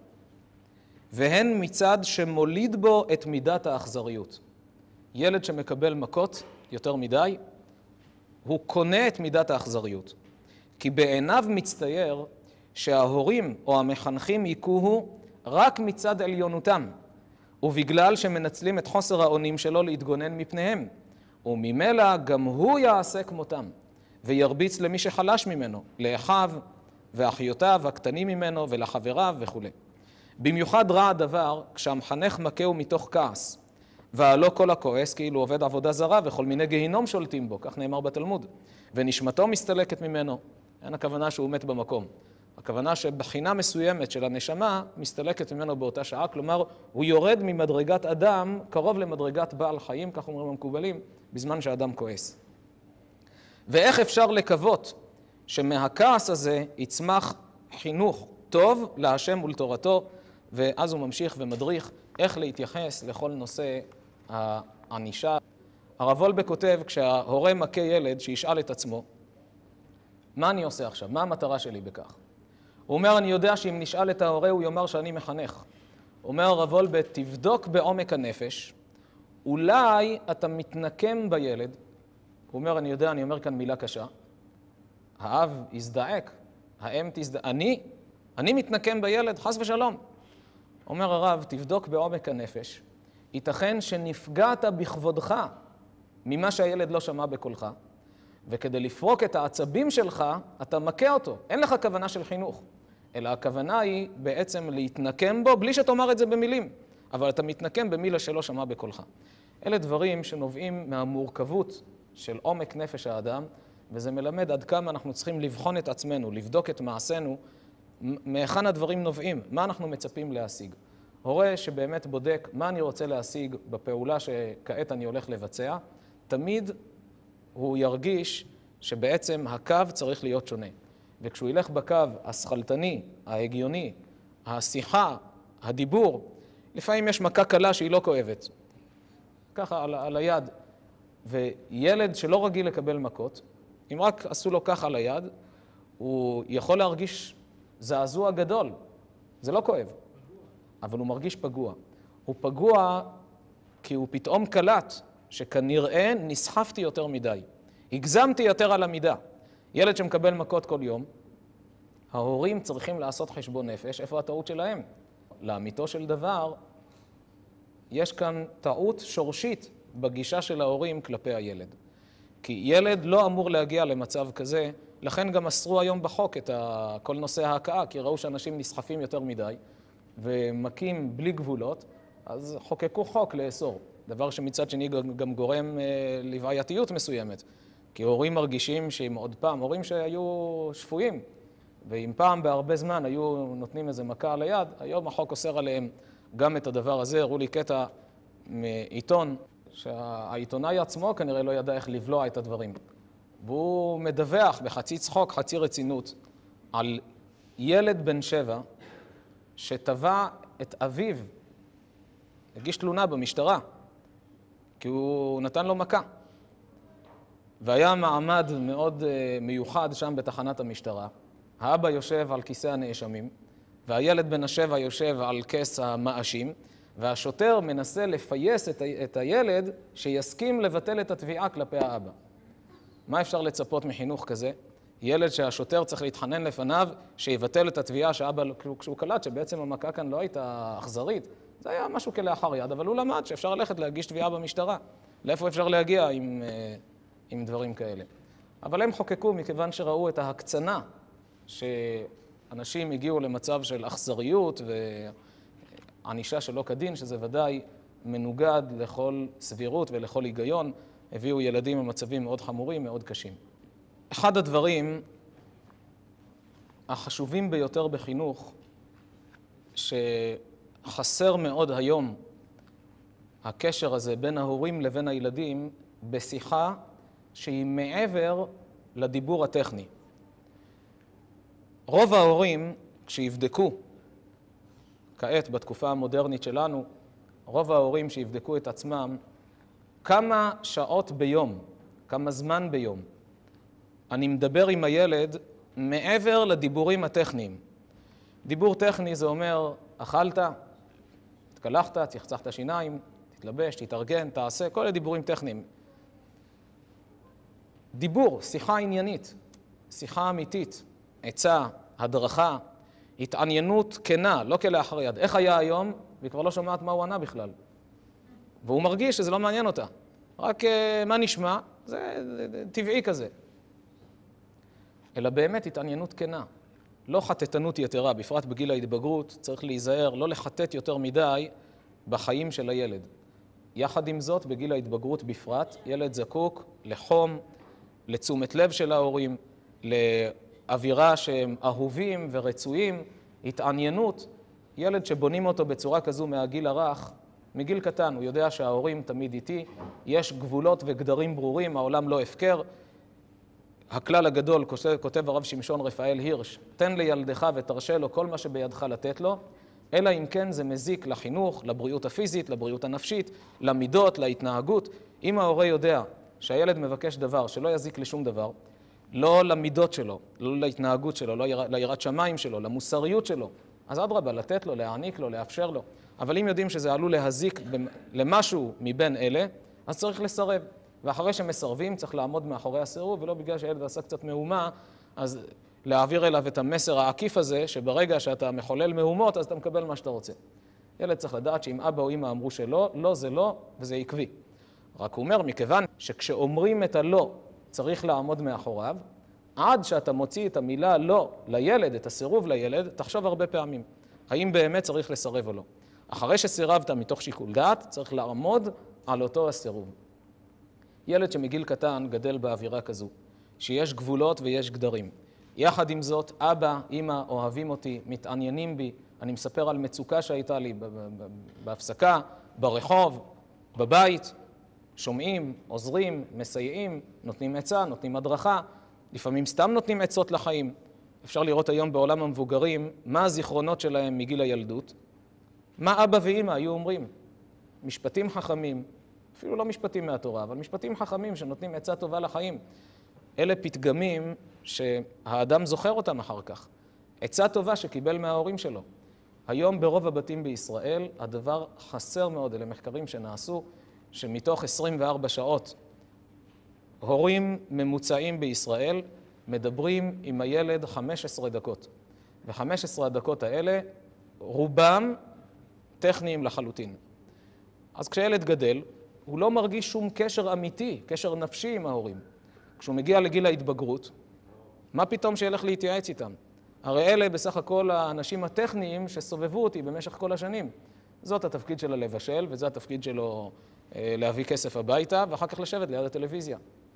והן מצד שמוליד בו את מידת האכזריות. ילד שמקבל מכות יותר מדי, הוא קונה את מידת האכזריות. כי בעיניו מצטייר שההורים או המחנכים יקוהו רק מצד עליונותם, ובגלל שמנצלים את חוסר האונים שלו להתגונן מפניהם, וממילא גם הוא יעשה כמותם, וירביץ למי שחלש ממנו, לאחיו ואחיותיו הקטנים ממנו ולחבריו וכו'. במיוחד רע הדבר כשהמחנך מכהו מתוך כעס, והלא כל הכועס כאילו עובד עבודה זרה וכל מיני גיהינום שולטים בו, כך נאמר בתלמוד, ונשמתו מסתלקת ממנו. אין הכוונה שהוא מת במקום. הכוונה שבחינה מסוימת של הנשמה מסתלקת ממנו באותה שעה, כלומר הוא יורד ממדרגת אדם קרוב למדרגת בעל חיים, כך אומרים המקובלים, בזמן שהאדם כועס. ואיך אפשר לקוות שמהכעס הזה יצמח חינוך טוב להשם ולתורתו, ואז הוא ממשיך ומדריך איך להתייחס לכל נושא הענישה. הרב וולבה כותב, כשההורה מכה ילד שישאל את עצמו, מה אני עושה עכשיו? מה המטרה שלי בכך? הוא אומר, אני יודע שאם נשאל את ההורה, הוא יאמר שאני מחנך. אומר הרב וולבה, תבדוק בעומק הנפש, אולי אתה מתנקם בילד. הוא אומר, אני יודע, אני אומר כאן מילה קשה. האב יזדעק, האם תזדעק. אני מתנקם בילד, חס ושלום. אומר הרב, תבדוק בעומק הנפש. ייתכן שנפגעת בכבודך ממה שהילד לא שמע בקולך, וכדי לפרוק את העצבים שלך, אתה מכה אותו. אין לך כוונה של חינוך, אלא הכוונה היא בעצם להתנקם בו, בלי שתאמר את זה במילים, אבל אתה מתנקם במילה שלא שמע בקולך. אלה דברים שנובעים מהמורכבות של עומק נפש האדם, וזה מלמד עד כמה אנחנו צריכים לבחון את עצמנו, לבדוק את מעשינו, מהיכן הדברים נובעים, מה אנחנו מצפים להשיג. הורה שבאמת בודק מה אני רוצה להשיג בפעולה שכעת אני הולך לבצע, תמיד הוא ירגיש שבעצם הקו צריך להיות שונה. וכשהוא ילך בקו השכלתני, ההגיוני, השיחה, הדיבור, לפעמים יש מכה קלה שהיא לא כואבת. ככה על היד. וילד שלא רגיל לקבל מכות, אם רק עשו לו ככה על היד, הוא יכול להרגיש זעזוע גדול. זה לא כואב. אבל הוא מרגיש פגוע. הוא פגוע כי הוא פתאום קלט שכנראה נסחפתי יותר מדי. הגזמתי יותר על המידה. ילד שמקבל מכות כל יום, ההורים צריכים לעשות חשבון נפש, איפה הטעות שלהם? לאמיתו של דבר, יש כאן טעות שורשית בגישה של ההורים כלפי הילד. כי ילד לא אמור להגיע למצב כזה, לכן גם אסרו היום בחוק את כל נושא ההכאה, כי ראו שאנשים נסחפים יותר מדי, ומכים בלי גבולות, אז חוקקו חוק לאסור. דבר שמצד שני גם גורם לבעייתיות מסוימת. כי הורים מרגישים שאם עוד פעם, הורים שהיו שפויים, ואם פעם בהרבה זמן היו נותנים איזה מכה על היד, היום החוק אוסר עליהם גם את הדבר הזה. הראו לי קטע מעיתון, שהעיתונאי עצמו כנראה לא ידע איך לבלוע את הדברים. והוא מדווח בחצי צחוק, חצי רצינות, על ילד בן 7, שטבע את אביו, הגיש תלונה במשטרה, כי הוא נתן לו מכה. והיה מעמד מאוד מיוחד שם בתחנת המשטרה. האבא יושב על כיסא הנאשמים, והילד בן 7 יושב על כס המאשים, והשוטר מנסה לפייס את הילד שיסכים לבטל את התביעה כלפי האבא. מה אפשר לצפות מחינוך כזה? ילד שהשוטר צריך להתחנן לפניו שיבטל את התביעה שהאבא, כשהוא קלט שבעצם המכה כאן לא הייתה אכזרית, זה היה משהו כלאחר יד, אבל הוא למד שאפשר ללכת להגיש תביעה במשטרה. לאיפה אפשר להגיע עם דברים כאלה? אבל הם חוקקו מכיוון שראו את ההקצנה שאנשים הגיעו למצב של אכזריות וענישה שלא כדין, שזה ודאי מנוגד לכל סבירות ולכל היגיון, הביאו ילדים במצבים מאוד חמורים, מאוד קשים. אחד הדברים החשובים ביותר בחינוך, שחסר מאוד היום הקשר הזה בין ההורים לבין הילדים, בשיחה שהיא מעבר לדיבור הטכני. רוב ההורים, כשיבדקו, כעת בתקופה המודרנית שלנו, רוב ההורים שיבדקו את עצמם, כמה שעות ביום, כמה זמן ביום, אני מדבר עם הילד מעבר לדיבורים הטכניים. דיבור טכני זה אומר, אכלת, התקלחת, צחצחת שיניים, תתלבש, תתארגן, תעשה, כל הדיבורים טכניים. דיבור, שיחה עניינית, שיחה אמיתית, עצה, הדרכה, התעניינות כנה, לא כלאחר יד. איך היה היום? והיא כבר לא שומעת מה הוא ענה בכלל. והוא מרגיש שזה לא מעניין אותה. רק מה נשמע? זה טבעי כזה. אלא באמת התעניינות כנה. לא חטטנות יתרה, בפרט בגיל ההתבגרות, צריך להיזהר, לא לחטט יותר מדי בחיים של הילד. יחד עם זאת, בגיל ההתבגרות בפרט, ילד זקוק לחום, לתשומת לב של ההורים, לאווירה שהם אהובים ורצויים, התעניינות. ילד שבונים אותו בצורה כזו מהגיל הרך, מגיל קטן, הוא יודע שההורים תמיד איתי, יש גבולות וגדרים ברורים, העולם לא הפקר. הכלל הגדול, כותב הרב שמשון רפאל הירש, תן לילדך ותרשה לו כל מה שבידך לתת לו, אלא אם כן זה מזיק לחינוך, לבריאות הפיזית, לבריאות הנפשית, למידות, להתנהגות. אם ההורה יודע שהילד מבקש דבר שלא יזיק לשום דבר, לא למידות שלו, לא להתנהגות שלו, לא ליראת שמיים שלו, למוסריות שלו, אז אדרבה, לתת לו, להעניק לו, לאפשר לו. אבל אם יודעים שזה עלול להזיק למשהו מבין אלה, אז צריך לסרב. ואחרי שמסרבים צריך לעמוד מאחורי הסירוב, ולא בגלל שהילד עשה קצת מהומה, אז להעביר אליו את המסר העקיף הזה, שברגע שאתה מחולל מהומות, אז אתה מקבל מה שאתה רוצה. ילד צריך לדעת שאם אבא או אמא אמרו שלא, לא זה לא, וזה עקבי. רק הוא אומר, מכיוון שכשאומרים את הלא, צריך לעמוד מאחוריו, עד שאתה מוציא את המילה לא לילד, את הסירוב לילד, תחשוב הרבה פעמים, האם באמת צריך לסרב או לא. אחרי שסירבת מתוך שיקול דעת, צריך לעמוד על אותו הסירוב. ילד שמגיל קטן גדל באווירה כזו, שיש גבולות ויש גדרים. יחד עם זאת, אבא, אמא אוהבים אותי, מתעניינים בי, אני מספר על מצוקה שהייתה לי בהפסקה, ברחוב, בבית, שומעים, עוזרים, מסייעים, נותנים עצה, נותנים הדרכה, לפעמים סתם נותנים עצות לחיים. אפשר לראות היום בעולם המבוגרים מה הזיכרונות שלהם מגיל הילדות, מה אבא ואמא היו אומרים. משפטים חכמים, אפילו לא משפטים מהתורה, אבל משפטים חכמים שנותנים עצה טובה לחיים. אלה פתגמים שהאדם זוכר אותם אחר כך. עצה טובה שקיבל מההורים שלו. היום ברוב הבתים בישראל הדבר חסר מאוד, אלה מחקרים שנעשו, שמתוך 24 שעות הורים ממוצעים בישראל מדברים עם הילד 15 דקות. ו-15 הדקות האלה רובם טכניים לחלוטין. אז כשילד גדל, הוא לא מרגיש שום קשר אמיתי, קשר נפשי עם ההורים. כשהוא מגיע לגיל ההתבגרות, מה פתאום שילך להתייעץ איתם? הרי אלה בסך הכל האנשים הטכניים שסובבו אותי במשך כל השנים. זאת התפקיד שלו לבשל, וזה התפקיד שלו להביא כסף הביתה, ואחר כך לשבת ליד הטלוויזיה.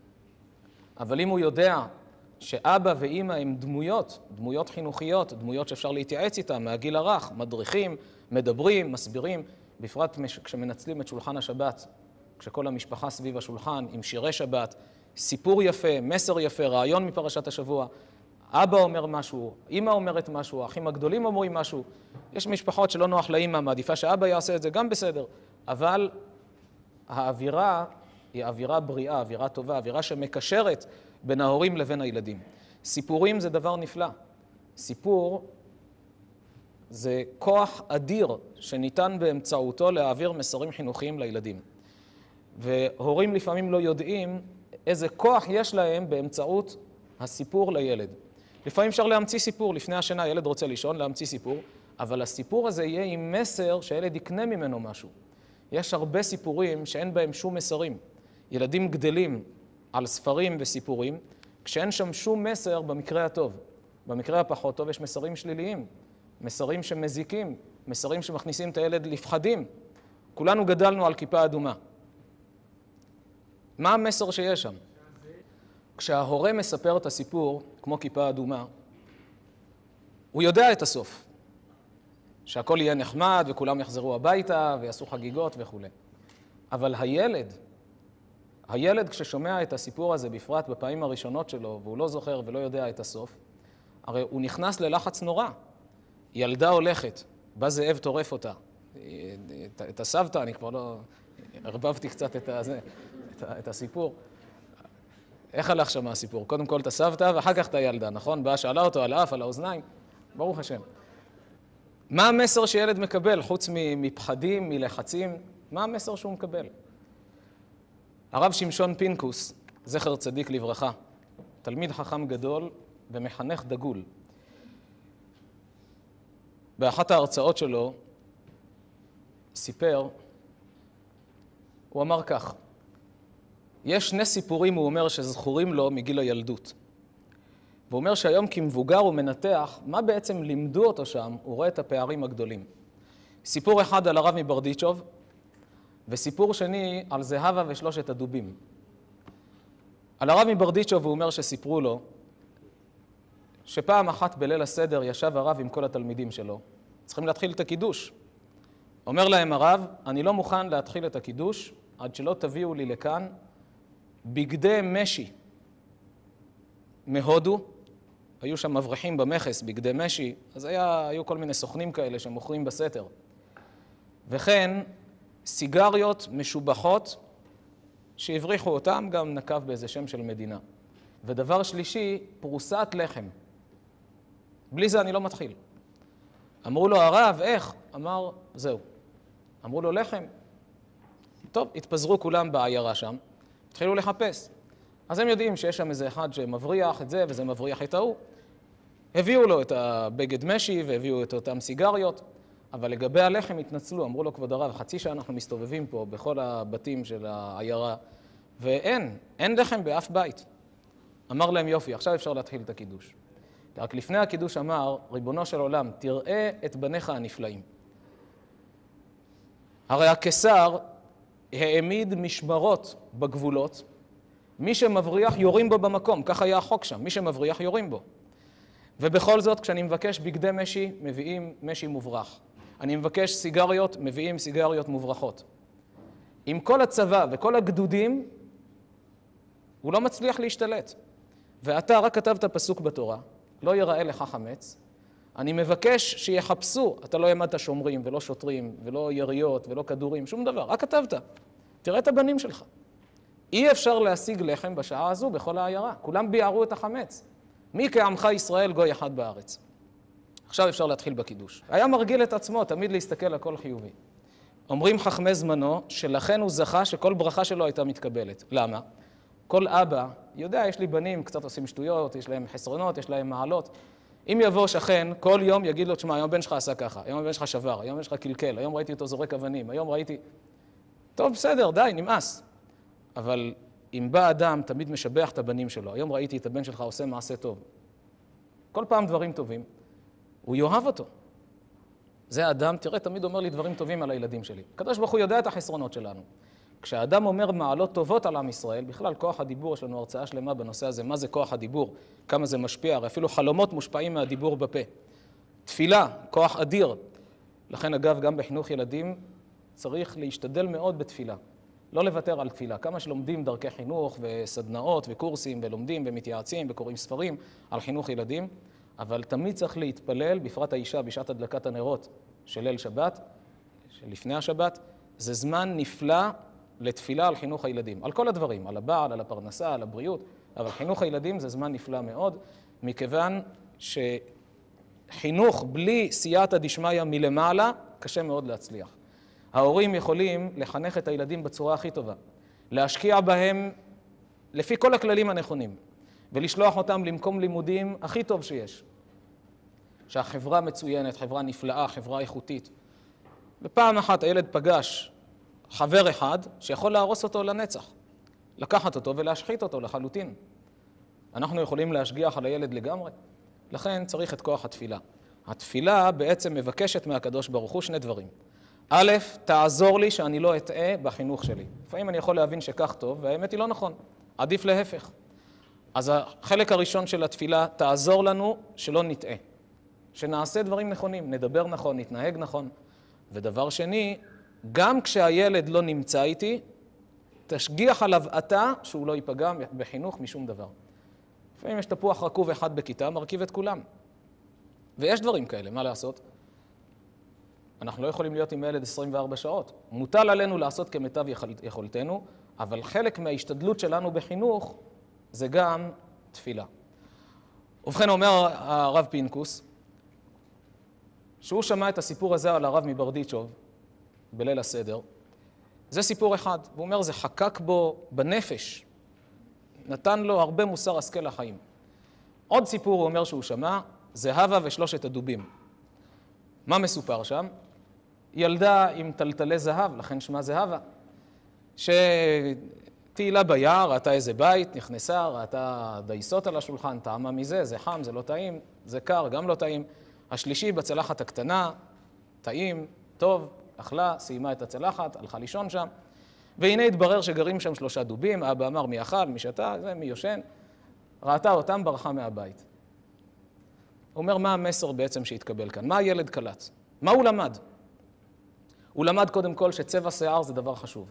אבל אם הוא יודע שאבא ואמא הם דמויות חינוכיות, דמויות שאפשר להתייעץ איתם מהגיל הרך, מדריכים, מדברים, מסבירים, בפרט כשמנצלים את שולחן השבת, כשכל המשפחה סביב השולחן עם שירי שבת, סיפור יפה, מסר יפה, רעיון מפרשת השבוע, אבא אומר משהו, אמא אומרת משהו, האחים הגדולים אומרים משהו. יש משפחות שלא נוח לאמא, מעדיפה שאבא יעשה את זה, גם בסדר. אבל האווירה היא אווירה בריאה, אווירה טובה, אווירה שמקשרת בין ההורים לבין הילדים. סיפורים זה דבר נפלא. סיפור זה כוח אדיר שניתן באמצעותו להעביר מסרים חינוכיים לילדים. והורים לפעמים לא יודעים איזה כוח יש להם באמצעות הסיפור לילד. לפעמים אפשר להמציא סיפור, לפני השינה ילד רוצה לישון, להמציא סיפור, אבל הסיפור הזה יהיה עם מסר שהילד יקנה ממנו משהו. יש הרבה סיפורים שאין בהם שום מסרים. ילדים גדלים על ספרים וסיפורים, כשאין שם שום מסר במקרה הטוב. במקרה הפחות טוב יש מסרים שליליים, מסרים שמזיקים, מסרים שמכניסים את הילד לפחדים. כולנו גדלנו על כיפה אדומה. מה המסר שיש שם? כשההורה מספר את הסיפור, כמו כיפה אדומה, הוא יודע את הסוף. שהכל יהיה נחמד וכולם יחזרו הביתה ויעשו חגיגות וכו'. אבל הילד כששומע את הסיפור הזה, בפרט בפעמים הראשונות שלו, והוא לא זוכר ולא יודע את הסוף, הרי הוא נכנס ללחץ נורא. ילדה הולכת, בא זאב טורף אותה. את הסבתא, אני כבר לא... הרבבתי קצת את הסיפור. איך הלך שם הסיפור? קודם כל את הסבתא ואחר כך את הילדה, נכון? באה שאלה אותו על האף, על האוזניים, ברוך השם. מה המסר שילד מקבל, חוץ מפחדים, מלחצים? מה המסר שהוא מקבל? הרב שמשון פינקוס, זכר צדיק לברכה, תלמיד חכם גדול ומחנך דגול. באחת ההרצאות שלו סיפר, הוא אמר כך, יש שני סיפורים, הוא אומר, שזכורים לו מגיל הילדות. והוא אומר שהיום כמבוגר הוא מנתח מה בעצם לימדו אותו שם, הוא רואה את הפערים הגדולים. סיפור אחד על הרב מברדיצ'וב, וסיפור שני על זהבה ושלושת הדובים. על הרב מברדיצ'וב הוא אומר שסיפרו לו, שפעם אחת בליל הסדר ישב הרב עם כל התלמידים שלו. צריכים להתחיל את הקידוש. אומר להם הרב, אני לא מוכן להתחיל את הקידוש עד שלא תביאו לי לכאן בגדי משי מהודו. היו שם מבריחים במכס בגדי משי, אז היו כל מיני סוכנים כאלה שמוכרים בסתר. וכן סיגריות משובחות שהבריחו אותם, גם נקב באיזה שם של מדינה. ודבר שלישי, פרוסת לחם. בלי זה אני לא מתחיל. אמרו לו, הרב, איך? אמר, זהו. אמרו לו, לחם. טוב, התפזרו כולם בעיירה שם, התחילו לחפש. אז הם יודעים שיש שם איזה אחד שמבריח את זה וזה מבריח את ההוא. הביאו לו את הבגד משי והביאו את אותם סיגריות, אבל לגבי הלחם התנצלו, אמרו לו, כבוד הרב, חצי שעה אנחנו מסתובבים פה בכל הבתים של העיירה, ואין לחם באף בית. אמר להם, יופי, עכשיו אפשר להתחיל את הקידוש. רק לפני הקידוש אמר, ריבונו של עולם, תראה את בניך הנפלאים. הרי הקיסר העמיד משמרות בגבולות, מי שמבריח יורים בו במקום, כך היה החוק שם, מי שמבריח יורים בו. ובכל זאת, כשאני מבקש בגדי משי, מביאים משי מוברח. אני מבקש סיגריות, מביאים סיגריות מוברחות. עם כל הצבא וכל הגדודים, הוא לא מצליח להשתלט. ואתה רק כתבת פסוק בתורה, לא יראה לך חמץ. אני מבקש שיחפשו, אתה לא העמדת שומרים ולא שוטרים ולא יריות ולא כדורים, שום דבר, רק כתבת. תראה את הבנים שלך. אי אפשר להשיג לחם בשעה הזו בכל העיירה. כולם ביערו את החמץ. מי כעמך ישראל גוי אחד בארץ. עכשיו אפשר להתחיל בקידוש. היה מרגיל את עצמו, תמיד להסתכל הכל חיובי. אומרים חכמי זמנו, שלכן הוא זכה שכל ברכה שלו הייתה מתקבלת. למה? כל אבא יודע, יש לי בנים, קצת עושים שטויות, יש להם חסרונות, יש להם מעלות. אם יבוא שכן, כל יום יגיד לו, תשמע, היום בן שלך עשה ככה, היום בן שלך שבר, היום בן שלך קלקל, היום ראיתי אותו זורק אבנים, היום ראיתי... טוב, בסדר, די, נמאס. אבל אם בא אדם, תמיד משבח את הבנים שלו. היום ראיתי את הבן שלך עושה מעשה טוב. כל פעם דברים טובים, הוא יאהב אותו. זה האדם, תראה, תמיד אומר לי דברים טובים על הילדים שלי. הקדוש ברוך הוא יודע את החסרונות שלנו. כשהאדם אומר מעלות טובות על עם ישראל, בכלל כוח הדיבור, יש לנו הרצאה שלמה בנושא הזה, מה זה כוח הדיבור, כמה זה משפיע, הרי אפילו חלומות מושפעים מהדיבור בפה. תפילה, כוח אדיר. לכן אגב, גם בחינוך ילדים צריך להשתדל מאוד בתפילה. לא לוותר על תפילה. כמה שלומדים דרכי חינוך וסדנאות וקורסים ולומדים ומתייעצים וקוראים ספרים על חינוך ילדים, אבל תמיד צריך להתפלל, בפרט האישה בשעת הדלקת הנרות של ליל שבת, שלפני השבת, זה זמן נפלא לתפילה על חינוך הילדים. על כל הדברים, על הבעל, על הפרנסה, על הבריאות, אבל חינוך הילדים זה זמן נפלא מאוד, מכיוון שחינוך בלי סייעתא דשמיא מלמעלה, קשה מאוד להצליח. ההורים יכולים לחנך את הילדים בצורה הכי טובה, להשקיע בהם לפי כל הכללים הנכונים, ולשלוח אותם למקום לימודים הכי טוב שיש. שהחברה מצוינת, חברה נפלאה, חברה איכותית. ופעם אחת הילד פגש חבר אחד שיכול להרוס אותו לנצח, לקחת אותו ולהשחית אותו לחלוטין. אנחנו יכולים להשגיח על הילד לגמרי, לכן צריך את כוח התפילה. התפילה בעצם מבקשת מהקדוש ברוך הוא שני דברים. א', תעזור לי שאני לא אטעה בחינוך שלי. לפעמים אני יכול להבין שכך טוב, והאמת היא לא נכון. עדיף להפך. אז החלק הראשון של התפילה, תעזור לנו שלא נטעה. שנעשה דברים נכונים, נדבר נכון, נתנהג נכון. ודבר שני, גם כשהילד לא נמצא איתי, תשגיח עליו אתה שהוא לא ייפגע בחינוך משום דבר. לפעמים יש תפוח רקוב אחד בכיתה, מרכיב את כולם. ויש דברים כאלה, מה לעשות? אנחנו לא יכולים להיות עם ילד 24 שעות. מוטל עלינו לעשות כמיטב יכולתנו, אבל חלק מההשתדלות שלנו בחינוך זה גם תפילה. ובכן אומר הרב פינקוס, שהוא שמע את הסיפור הזה על הרב מברדיצ'וב בליל הסדר, זה סיפור אחד. הוא אומר, זה חקק בו בנפש. נתן לו הרבה מוסר השכל לחיים. עוד סיפור הוא אומר שהוא שמע, זהבה ושלושת הדובים. מה מסופר שם? ילדה עם טלטלי זהב, לכן שמה זהבה, שטיילה ביער, ראתה איזה בית, נכנסה, ראתה דייסות על השולחן, טעמה מזה, זה חם, זה לא טעים, זה קר, גם לא טעים. השלישי בצלחת הקטנה, טעים, טוב, אכלה, סיימה את הצלחת, הלכה לישון שם, והנה התברר שגרים שם 3 דובים, אבא אמר מי אכל, מי שתה, מי יושן, ראתה אותם, ברחה מהבית. הוא אומר, מה המסר בעצם שהתקבל כאן? מה הילד קלט? מה הוא למד? הוא למד קודם כל שצבע שיער זה דבר חשוב.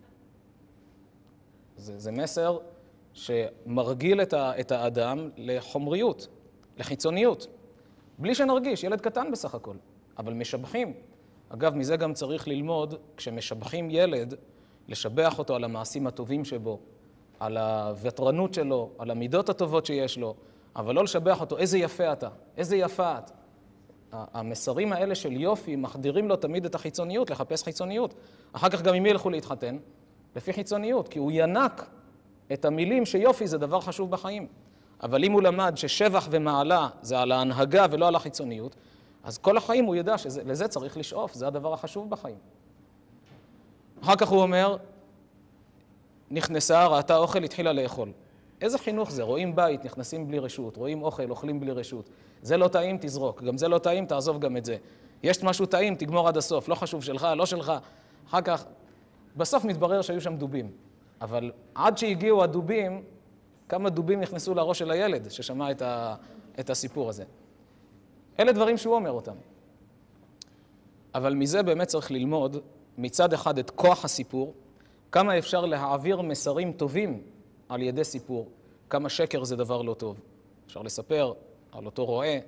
זה מסר שמרגיל את האדם לחומריות, לחיצוניות. בלי שנרגיש, ילד קטן בסך הכל, אבל משבחים. אגב, מזה גם צריך ללמוד, כשמשבחים ילד, לשבח אותו על המעשים הטובים שבו, על הוותרנות שלו, על המידות הטובות שיש לו, אבל לא לשבח אותו, איזה יפה אתה, איזה יפה את. המסרים האלה של יופי מחדירים לו תמיד את החיצוניות, לחפש חיצוניות. אחר כך גם עם מי ילכו להתחתן? לפי חיצוניות, כי הוא ינק את המילים שיופי זה דבר חשוב בחיים. אבל אם הוא למד ששבח ומעלה זה על ההנהגה ולא על החיצוניות, אז כל החיים הוא ידע שלזה צריך לשאוף, זה הדבר החשוב בחיים. אחר כך הוא אומר, נכנסה, ראתה אוכל, התחילה לאכול. איזה חינוך זה? רואים בית, נכנסים בלי רשות, רואים אוכל, אוכלים בלי רשות. זה לא טעים, תזרוק. גם זה לא טעים, תעזוב גם את זה. יש משהו טעים, תגמור עד הסוף. לא חשוב שלך, לא שלך. אחר כך, בסוף מתברר שהיו שם דובים. אבל עד שהגיעו הדובים, כמה דובים נכנסו לראש של הילד ששמע את הסיפור הזה. אלה דברים שהוא אומר אותם. אבל מזה באמת צריך ללמוד מצד אחד את כוח הסיפור, כמה אפשר להעביר מסרים טובים על ידי סיפור, כמה שקר זה דבר לא טוב. אפשר לספר על אותו רועה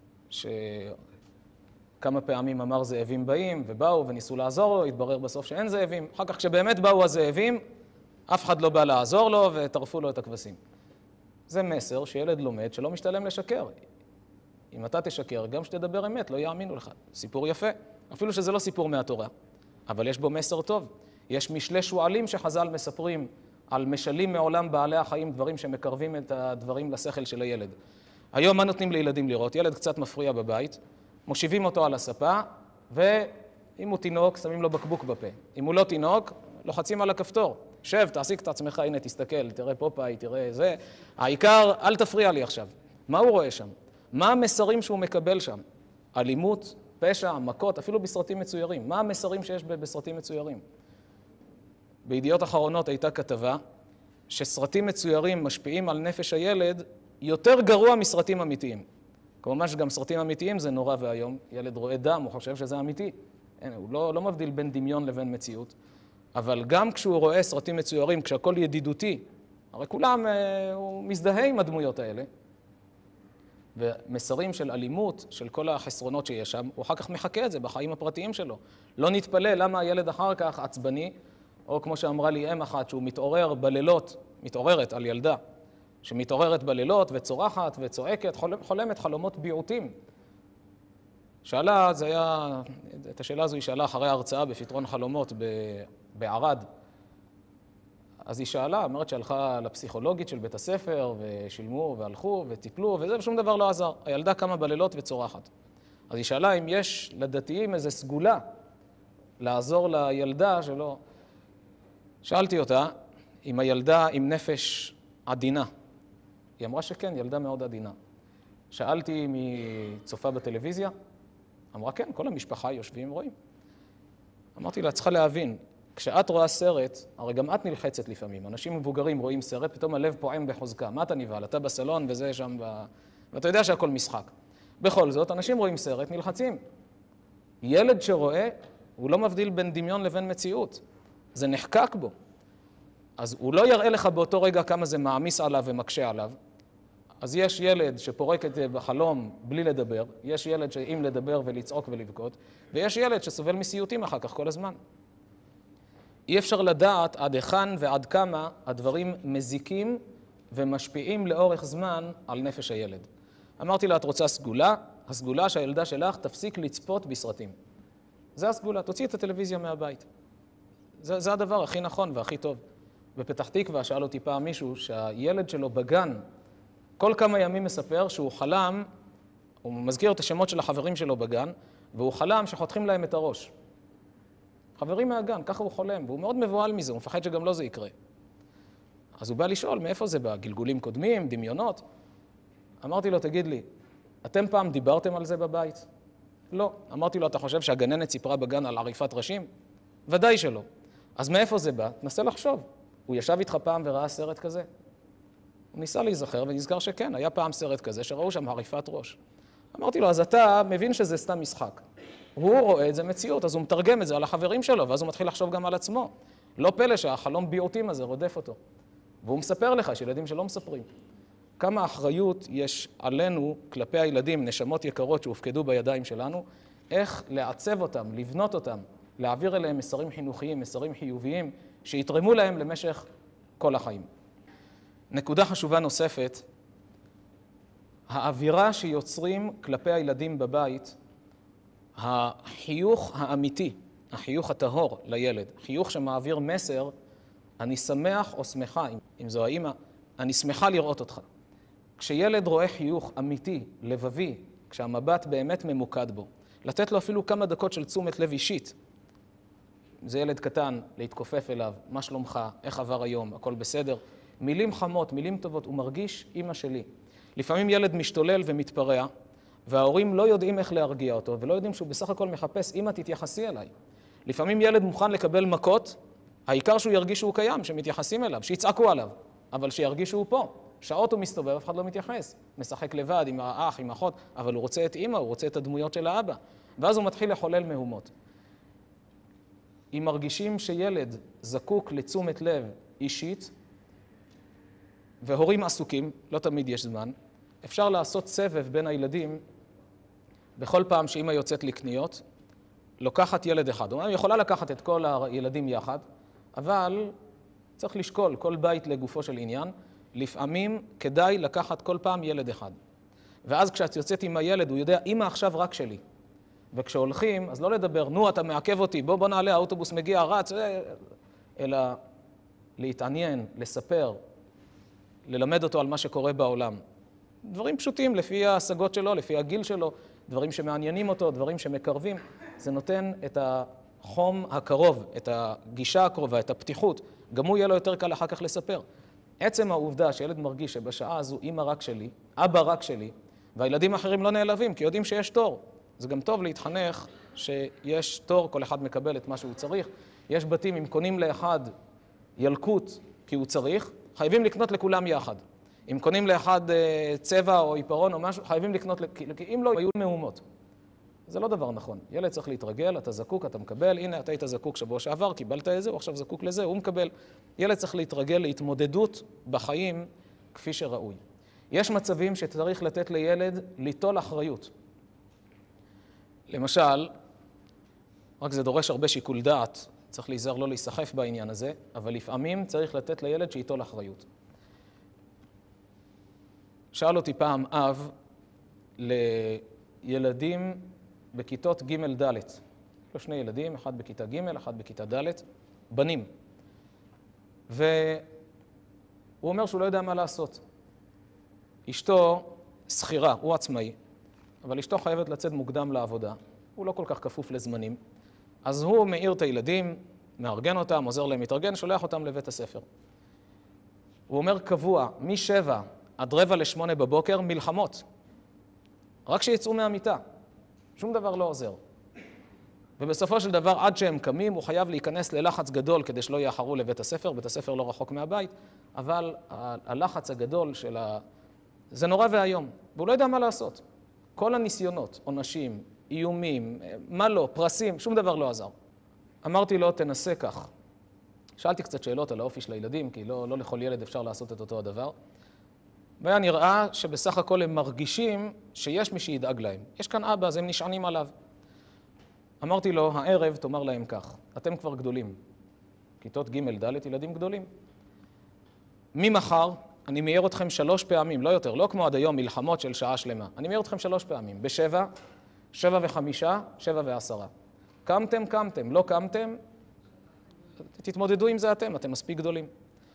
שכמה פעמים אמר זאבים באים ובאו וניסו לעזור לו, התברר בסוף שאין זאבים. אחר כך כשבאמת באו הזאבים, אף אחד לא בא לעזור לו וטרפו לו את הכבשים. זה מסר שילד לומד שלא משתלם לשקר. אם אתה תשקר, גם שתדבר אמת, לא יאמינו לך. סיפור יפה, אפילו שזה לא סיפור מהתורה, אבל יש בו מסר טוב. יש משלי שועלים שחז"ל מספרים על משלים מעולם בעלי החיים, דברים שמקרבים את הדברים לשכל של הילד. היום מה נותנים לילדים לראות? ילד קצת מפריע בבית, מושיבים אותו על הספה, ואם הוא תינוק, שמים לו בקבוק בפה. אם הוא לא תינוק, לוחצים על הכפתור. שב, תעסיק את עצמך, הנה תסתכל, תראה פופאי, תראה זה. העיקר, אל תפריע לי עכשיו. מה הוא רואה שם? מה המסרים שהוא מקבל שם? אלימות, פשע, מכות, אפילו בסרטים מצוירים. מה המסרים שיש בסרטים מצוירים? בידיעות אחרונות הייתה כתבה שסרטים מצוירים משפיעים על נפש הילד יותר גרוע מסרטים אמיתיים. כמובן שגם סרטים אמיתיים זה נורא והיום. ילד רואה דם, הוא חושב שזה אמיתי. הוא לא מבדיל בין דמיון לבין מציאות. אבל גם כשהוא רואה סרטים מצוירים, כשהכל ידידותי, הרי כולם, הוא מזדהה עם הדמויות האלה. ומסרים של אלימות, של כל החסרונות שיש שם, הוא אחר כך מחכה את זה בחיים הפרטיים שלו. לא נתפלא למה הילד אחר כך עצבני, או כמו שאמרה לי אם אחת, שהוא מתעורר בלילות, מתעוררת על ילדה, שמתעוררת בלילות וצורחת וצועקת, חולמת חלומות ביעוטים. שאלה, את השאלה הזו היא שאלה אחרי ההרצאה בפתרון חלומות בערד. אז היא שאלה, אמרת שהלכה לפסיכולוגית של בית הספר, ושילמו והלכו וטיפלו, וזה, ושום דבר לא עזר. הילדה קמה בלילות וצורחת. אז היא שאלה אם יש לדתיים איזו סגולה לעזור לילדה שלא... שאלתי אותה אם הילדה עם נפש עדינה. היא אמרה שכן, ילדה מאוד עדינה. שאלתי אם היא צופה בטלוויזיה. אמרה כן, כל המשפחה יושבים ורואים. אמרתי לה, צריכה להבין, כשאת רואה סרט, הרי גם את נלחצת לפעמים. אנשים מבוגרים רואים סרט, פתאום הלב פועם בחוזקה. מה אתה נבהל? אתה בסלון וזה שם ואתה יודע שהכל משחק. בכל זאת, אנשים רואים סרט, נלחצים. ילד שרואה, הוא לא מבדיל בין דמיון לבין מציאות. זה נחקק בו. אז הוא לא יראה לך באותו רגע כמה זה מעמיס עליו ומקשה עליו. אז יש ילד שפורק את זה בחלום בלי לדבר, יש ילד שאם לדבר ולצעוק ולבכות, ויש ילד שסובל מסיוטים אחר כך כל הזמן. אי אפשר לדעת עד היכן ועד כמה הדברים מזיקים ומשפיעים לאורך זמן על נפש הילד. אמרתי לה, את רוצה סגולה? הסגולה שהילדה שלך תפסיק לצפות בסרטים. זה הסגולה, תוציא את הטלוויזיה מהבית. זה הדבר הכי נכון והכי טוב. בפתח תקווה שאל אותי פעם מישהו שהילד שלו בגן כל כמה ימים מספר שהוא חלם, הוא מזכיר את השמות של החברים שלו בגן, והוא חלם שחותכים להם את הראש. חברים מהגן, ככה הוא חולם, והוא מאוד מבוהל מזה, הוא מפחד שגם לא זה יקרה. אז הוא בא לשאול, מאיפה זה בא? גלגולים קודמים, דמיונות? אמרתי לו, תגיד לי, אתם פעם דיברתם על זה בבית? לא. אמרתי לו, אתה חושב שהגננת סיפרה בגן על עריפת ראשים? ודאי שלא. אז מאיפה זה בא? תנסה לחשוב. הוא ישב איתך פעם וראה סרט כזה? הוא ניסה להיזכר ונזכר שכן, היה פעם סרט כזה שראו שם עריפת ראש. אמרתי לו, אז אתה מבין שזה סתם משחק. הוא רואה את זה מציאות, אז הוא מתרגם את זה על החברים שלו, ואז הוא מתחיל לחשוב גם על עצמו. לא פלא שהחלום ביעוטים הזה רודף אותו. והוא מספר לך, שילדים שלא מספרים. כמה אחריות יש עלינו כלפי הילדים, נשמות יקרות שהופקדו בידיים שלנו, איך לעצב אותם, לבנות אותם, להעביר אליהם מסרים חינוכיים, מסרים חיוביים, שיתרמו להם למשך כל החיים. נקודה חשובה נוספת, האווירה שיוצרים כלפי הילדים בבית, החיוך האמיתי, החיוך הטהור לילד, חיוך שמעביר מסר, אני שמח או שמחה, אם זו האמא, אני שמחה לראות אותך. כשילד רואה חיוך אמיתי, לבבי, כשהמבט באמת ממוקד בו, לתת לו אפילו כמה דקות של תשומת לב אישית, זה ילד קטן, להתכופף אליו, מה שלומך, איך עבר היום, הכל בסדר, מילים חמות, מילים טובות, הוא מרגיש אמא שלי. לפעמים ילד משתולל ומתפרע, וההורים לא יודעים איך להרגיע אותו, ולא יודעים שהוא בסך הכל מחפש, אמא תתייחסי אליי. לפעמים ילד מוכן לקבל מכות, העיקר שהוא ירגיש שהוא קיים, שמתייחסים אליו, שיצעקו עליו, אבל שירגיש שהוא פה. שעות הוא מסתובב, אף אחד לא מתייחס. משחק לבד עם האח, עם האחות, אבל הוא רוצה את אמא, הוא רוצה את הדמויות של האבא. ואז הוא מתחיל לחולל מהומות. אם מרגישים שילד זקוק לתשומת לב אישית, והורים עסוקים, לא תמיד יש זמן, אפשר לעשות סבב בין הילדים בכל פעם שאמא יוצאת לקניות, לוקחת ילד אחד. היא יכולה לקחת את כל הילדים יחד, אבל צריך לשקול כל בית לגופו של עניין. לפעמים כדאי לקחת כל פעם ילד אחד. ואז כשאת יוצאת עם הילד, הוא יודע, אמא עכשיו רק שלי. וכשהולכים, אז לא לדבר, נו, אתה מעכב אותי, בוא נעלה, האוטובוס מגיע, רץ, אלא להתעניין, לספר, ללמד אותו על מה שקורה בעולם. דברים פשוטים לפי ההשגות שלו, לפי הגיל שלו, דברים שמעניינים אותו, דברים שמקרבים. זה נותן את החום הקרוב, את הגישה הקרובה, את הפתיחות. גם הוא יהיה לו יותר קל אחר כך לספר. עצם העובדה שילד מרגיש שבשעה הזו אמא רק שלי, אבא רק שלי, והילדים האחרים לא נעלבים, כי יודעים שיש תור. זה גם טוב להתחנך שיש תור, כל אחד מקבל את מה שהוא צריך. יש בתים, אם קונים לאחד ילקוט כי הוא צריך, חייבים לקנות לכולם יחד. אם קונים לאחד צבע או עיפרון או משהו, חייבים לקנות, כי אם לא, היו מהומות. זה לא דבר נכון. ילד צריך להתרגל, אתה זקוק, אתה מקבל, הנה, אתה היית זקוק שבוע שעבר, קיבלת את זה, הוא עכשיו זקוק לזה, הוא מקבל. ילד צריך להתרגל להתמודדות בחיים כפי שראוי. יש מצבים שצריך לתת לילד ליטול אחריות. למשל, רק זה דורש הרבה שיקול דעת, צריך להיזהר לא להיסחף בעניין הזה, אבל לפעמים צריך לתת לילד שייטול אחריות. שאל אותי פעם אב לילדים בכיתות ג' ד'. יש לו שני ילדים, אחד בכיתה ג', אחד בכיתה ד', בנים. והוא אומר שהוא לא יודע מה לעשות. אשתו שכירה, הוא עצמאי, אבל אשתו חייבת לצאת מוקדם לעבודה. הוא לא כל כך כפוף לזמנים. אז הוא מאיר את הילדים, מארגן אותם, עוזר להם להתארגן, שולח אותם לבית הספר. הוא אומר קבוע, מ-7 עד 7:45 בבוקר, מלחמות. רק שיצאו מהמיטה. שום דבר לא עוזר. ובסופו של דבר, עד שהם קמים, הוא חייב להיכנס ללחץ גדול כדי שלא יאחרו לבית הספר. בית הספר לא רחוק מהבית, אבל הלחץ הגדול של זה נורא והיום, והוא לא יודע מה לעשות. כל הניסיונות, עונשים, איומים, מה לא, פרסים, שום דבר לא עזר. אמרתי לו, תנסה כך. שאלתי קצת שאלות על האופי של הילדים, כי לא לכל ילד אפשר לעשות את אותו הדבר. והיה נראה שבסך הכל הם מרגישים שיש מי שידאג להם. יש כאן אבא, אז הם נשענים עליו. אמרתי לו, הערב תאמר להם כך, אתם כבר גדולים. כיתות ג' ד' ילדים גדולים. ממחר אני מעיר אתכם 3 פעמים, לא יותר, לא כמו עד היום מלחמות של שעה שלמה. אני מעיר אתכם 3 פעמים, ב7, 7:05, 7:10. קמתם, לא קמתם, תתמודדו עם זה אתם מספיק גדולים.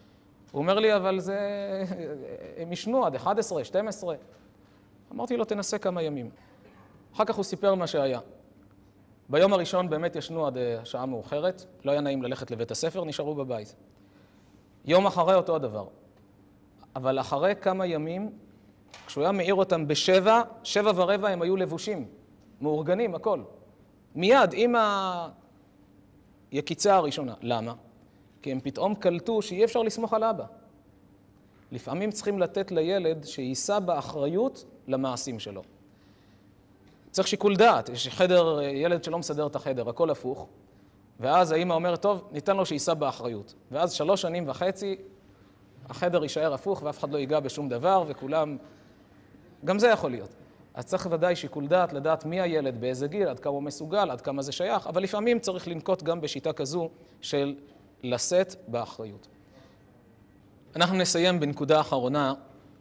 הוא אומר לי, אבל הם ישנו עד 11, 12. אמרתי לו, תנסה כמה ימים. אחר כך הוא סיפר מה שהיה. ביום הראשון באמת ישנו עד השעה מאוחרת, לא היה נעים ללכת לבית הספר, נשארו בבית. יום אחרי אותו הדבר. אבל אחרי כמה ימים, כשהוא היה מעיר אותם בשבע, 7:15 הם היו לבושים, מאורגנים, הכל. מיד, עם היקיצה הראשונה. למה? כי הם פתאום קלטו שאי אפשר לסמוך על אבא. לפעמים צריכים לתת לילד שיישא באחריות למעשים שלו. צריך שיקול דעת, יש חדר, ילד שלא מסדר את החדר, הכל הפוך, ואז האמא אומרת, טוב, ניתן לו שיישא באחריות. ואז 3.5 שנים החדר יישאר הפוך ואף אחד לא ייגע בשום דבר וכולם, גם זה יכול להיות. אז צריך ודאי שיקול דעת, לדעת מי הילד, באיזה גיל, עד כמה הוא מסוגל, עד כמה זה שייך, אבל לפעמים צריך לנקוט גם בשיטה כזו של לשאת באחריות. אנחנו נסיים בנקודה אחרונה.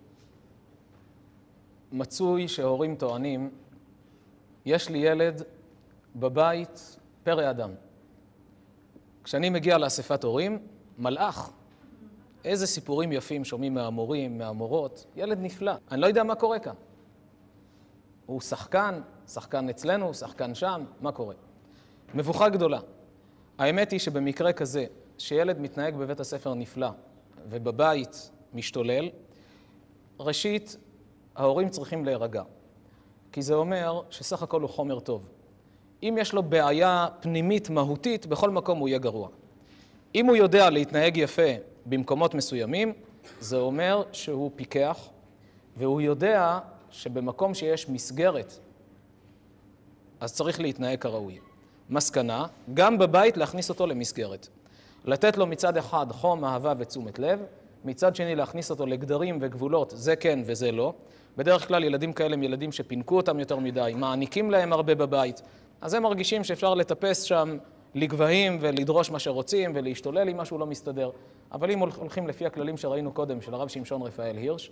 מצוי שהורים טוענים, יש לי ילד בבית פרא אדם. כשאני מגיע לאספת הורים, מלאך. איזה סיפורים יפים שומעים מהמורים, מהמורות. ילד נפלא. אני לא יודע מה קורה כאן. הוא שחקן אצלנו, שחקן שם, מה קורה? מבוכה גדולה. האמת היא שבמקרה כזה, שילד מתנהג בבית הספר נפלא ובבית משתולל, ראשית, ההורים צריכים להירגע. כי זה אומר שסך הכל הוא חומר טוב. אם יש לו בעיה פנימית מהותית, בכל מקום הוא יהיה גרוע. אם הוא יודע להתנהג יפה במקומות מסוימים, זה אומר שהוא פיקח, והוא יודע שבמקום שיש מסגרת, אז צריך להתנהג כראוי. מסקנה, גם בבית להכניס אותו למסגרת. לתת לו מצד אחד חום, אהבה ותשומת לב, מצד שני להכניס אותו לגדרים וגבולות, זה כן וזה לא. בדרך כלל ילדים כאלה הם ילדים שפינקו אותם יותר מדי, מעניקים להם הרבה בבית, אז הם מרגישים שאפשר לטפס שם לגבהים ולדרוש מה שרוצים ולהשתולל אם משהו לא מסתדר. אבל אם הולכים לפי הכללים שראינו קודם של הרב שמשון רפאל הירש,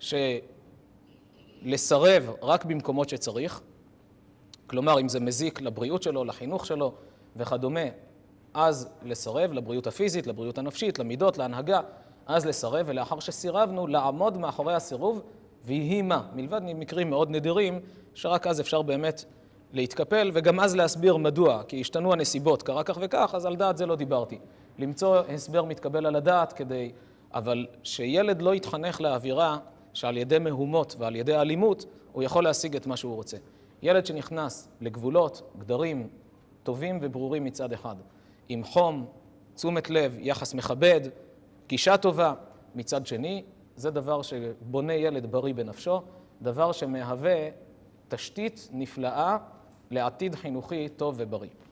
שלסרב רק במקומות שצריך, כלומר אם זה מזיק לבריאות שלו, לחינוך שלו וכדומה, אז לסרב לבריאות הפיזית, לבריאות הנפשית, למידות, להנהגה, אז לסרב, ולאחר שסירבנו, לעמוד מאחורי הסירוב, ויהי מה, מלבד מקרים מאוד נדירים, שרק אז אפשר באמת להתקפל, וגם אז להסביר מדוע, כי השתנו הנסיבות, קרה כך וכך, אז על דעת זה לא דיברתי. למצוא הסבר מתקבל על הדעת כדי, אבל שילד לא יתחנך לאווירה, שעל ידי מהומות ועל ידי אלימות, הוא יכול להשיג את מה שהוא רוצה. ילד שנכנס לגבולות, גדרים, טובים וברורים מצד אחד, עם חום, תשומת לב, יחס מכבד, גישה טובה מצד שני, זה דבר שבונה ילד בריא בנפשו, דבר שמהווה תשתית נפלאה לעתיד חינוכי טוב ובריא.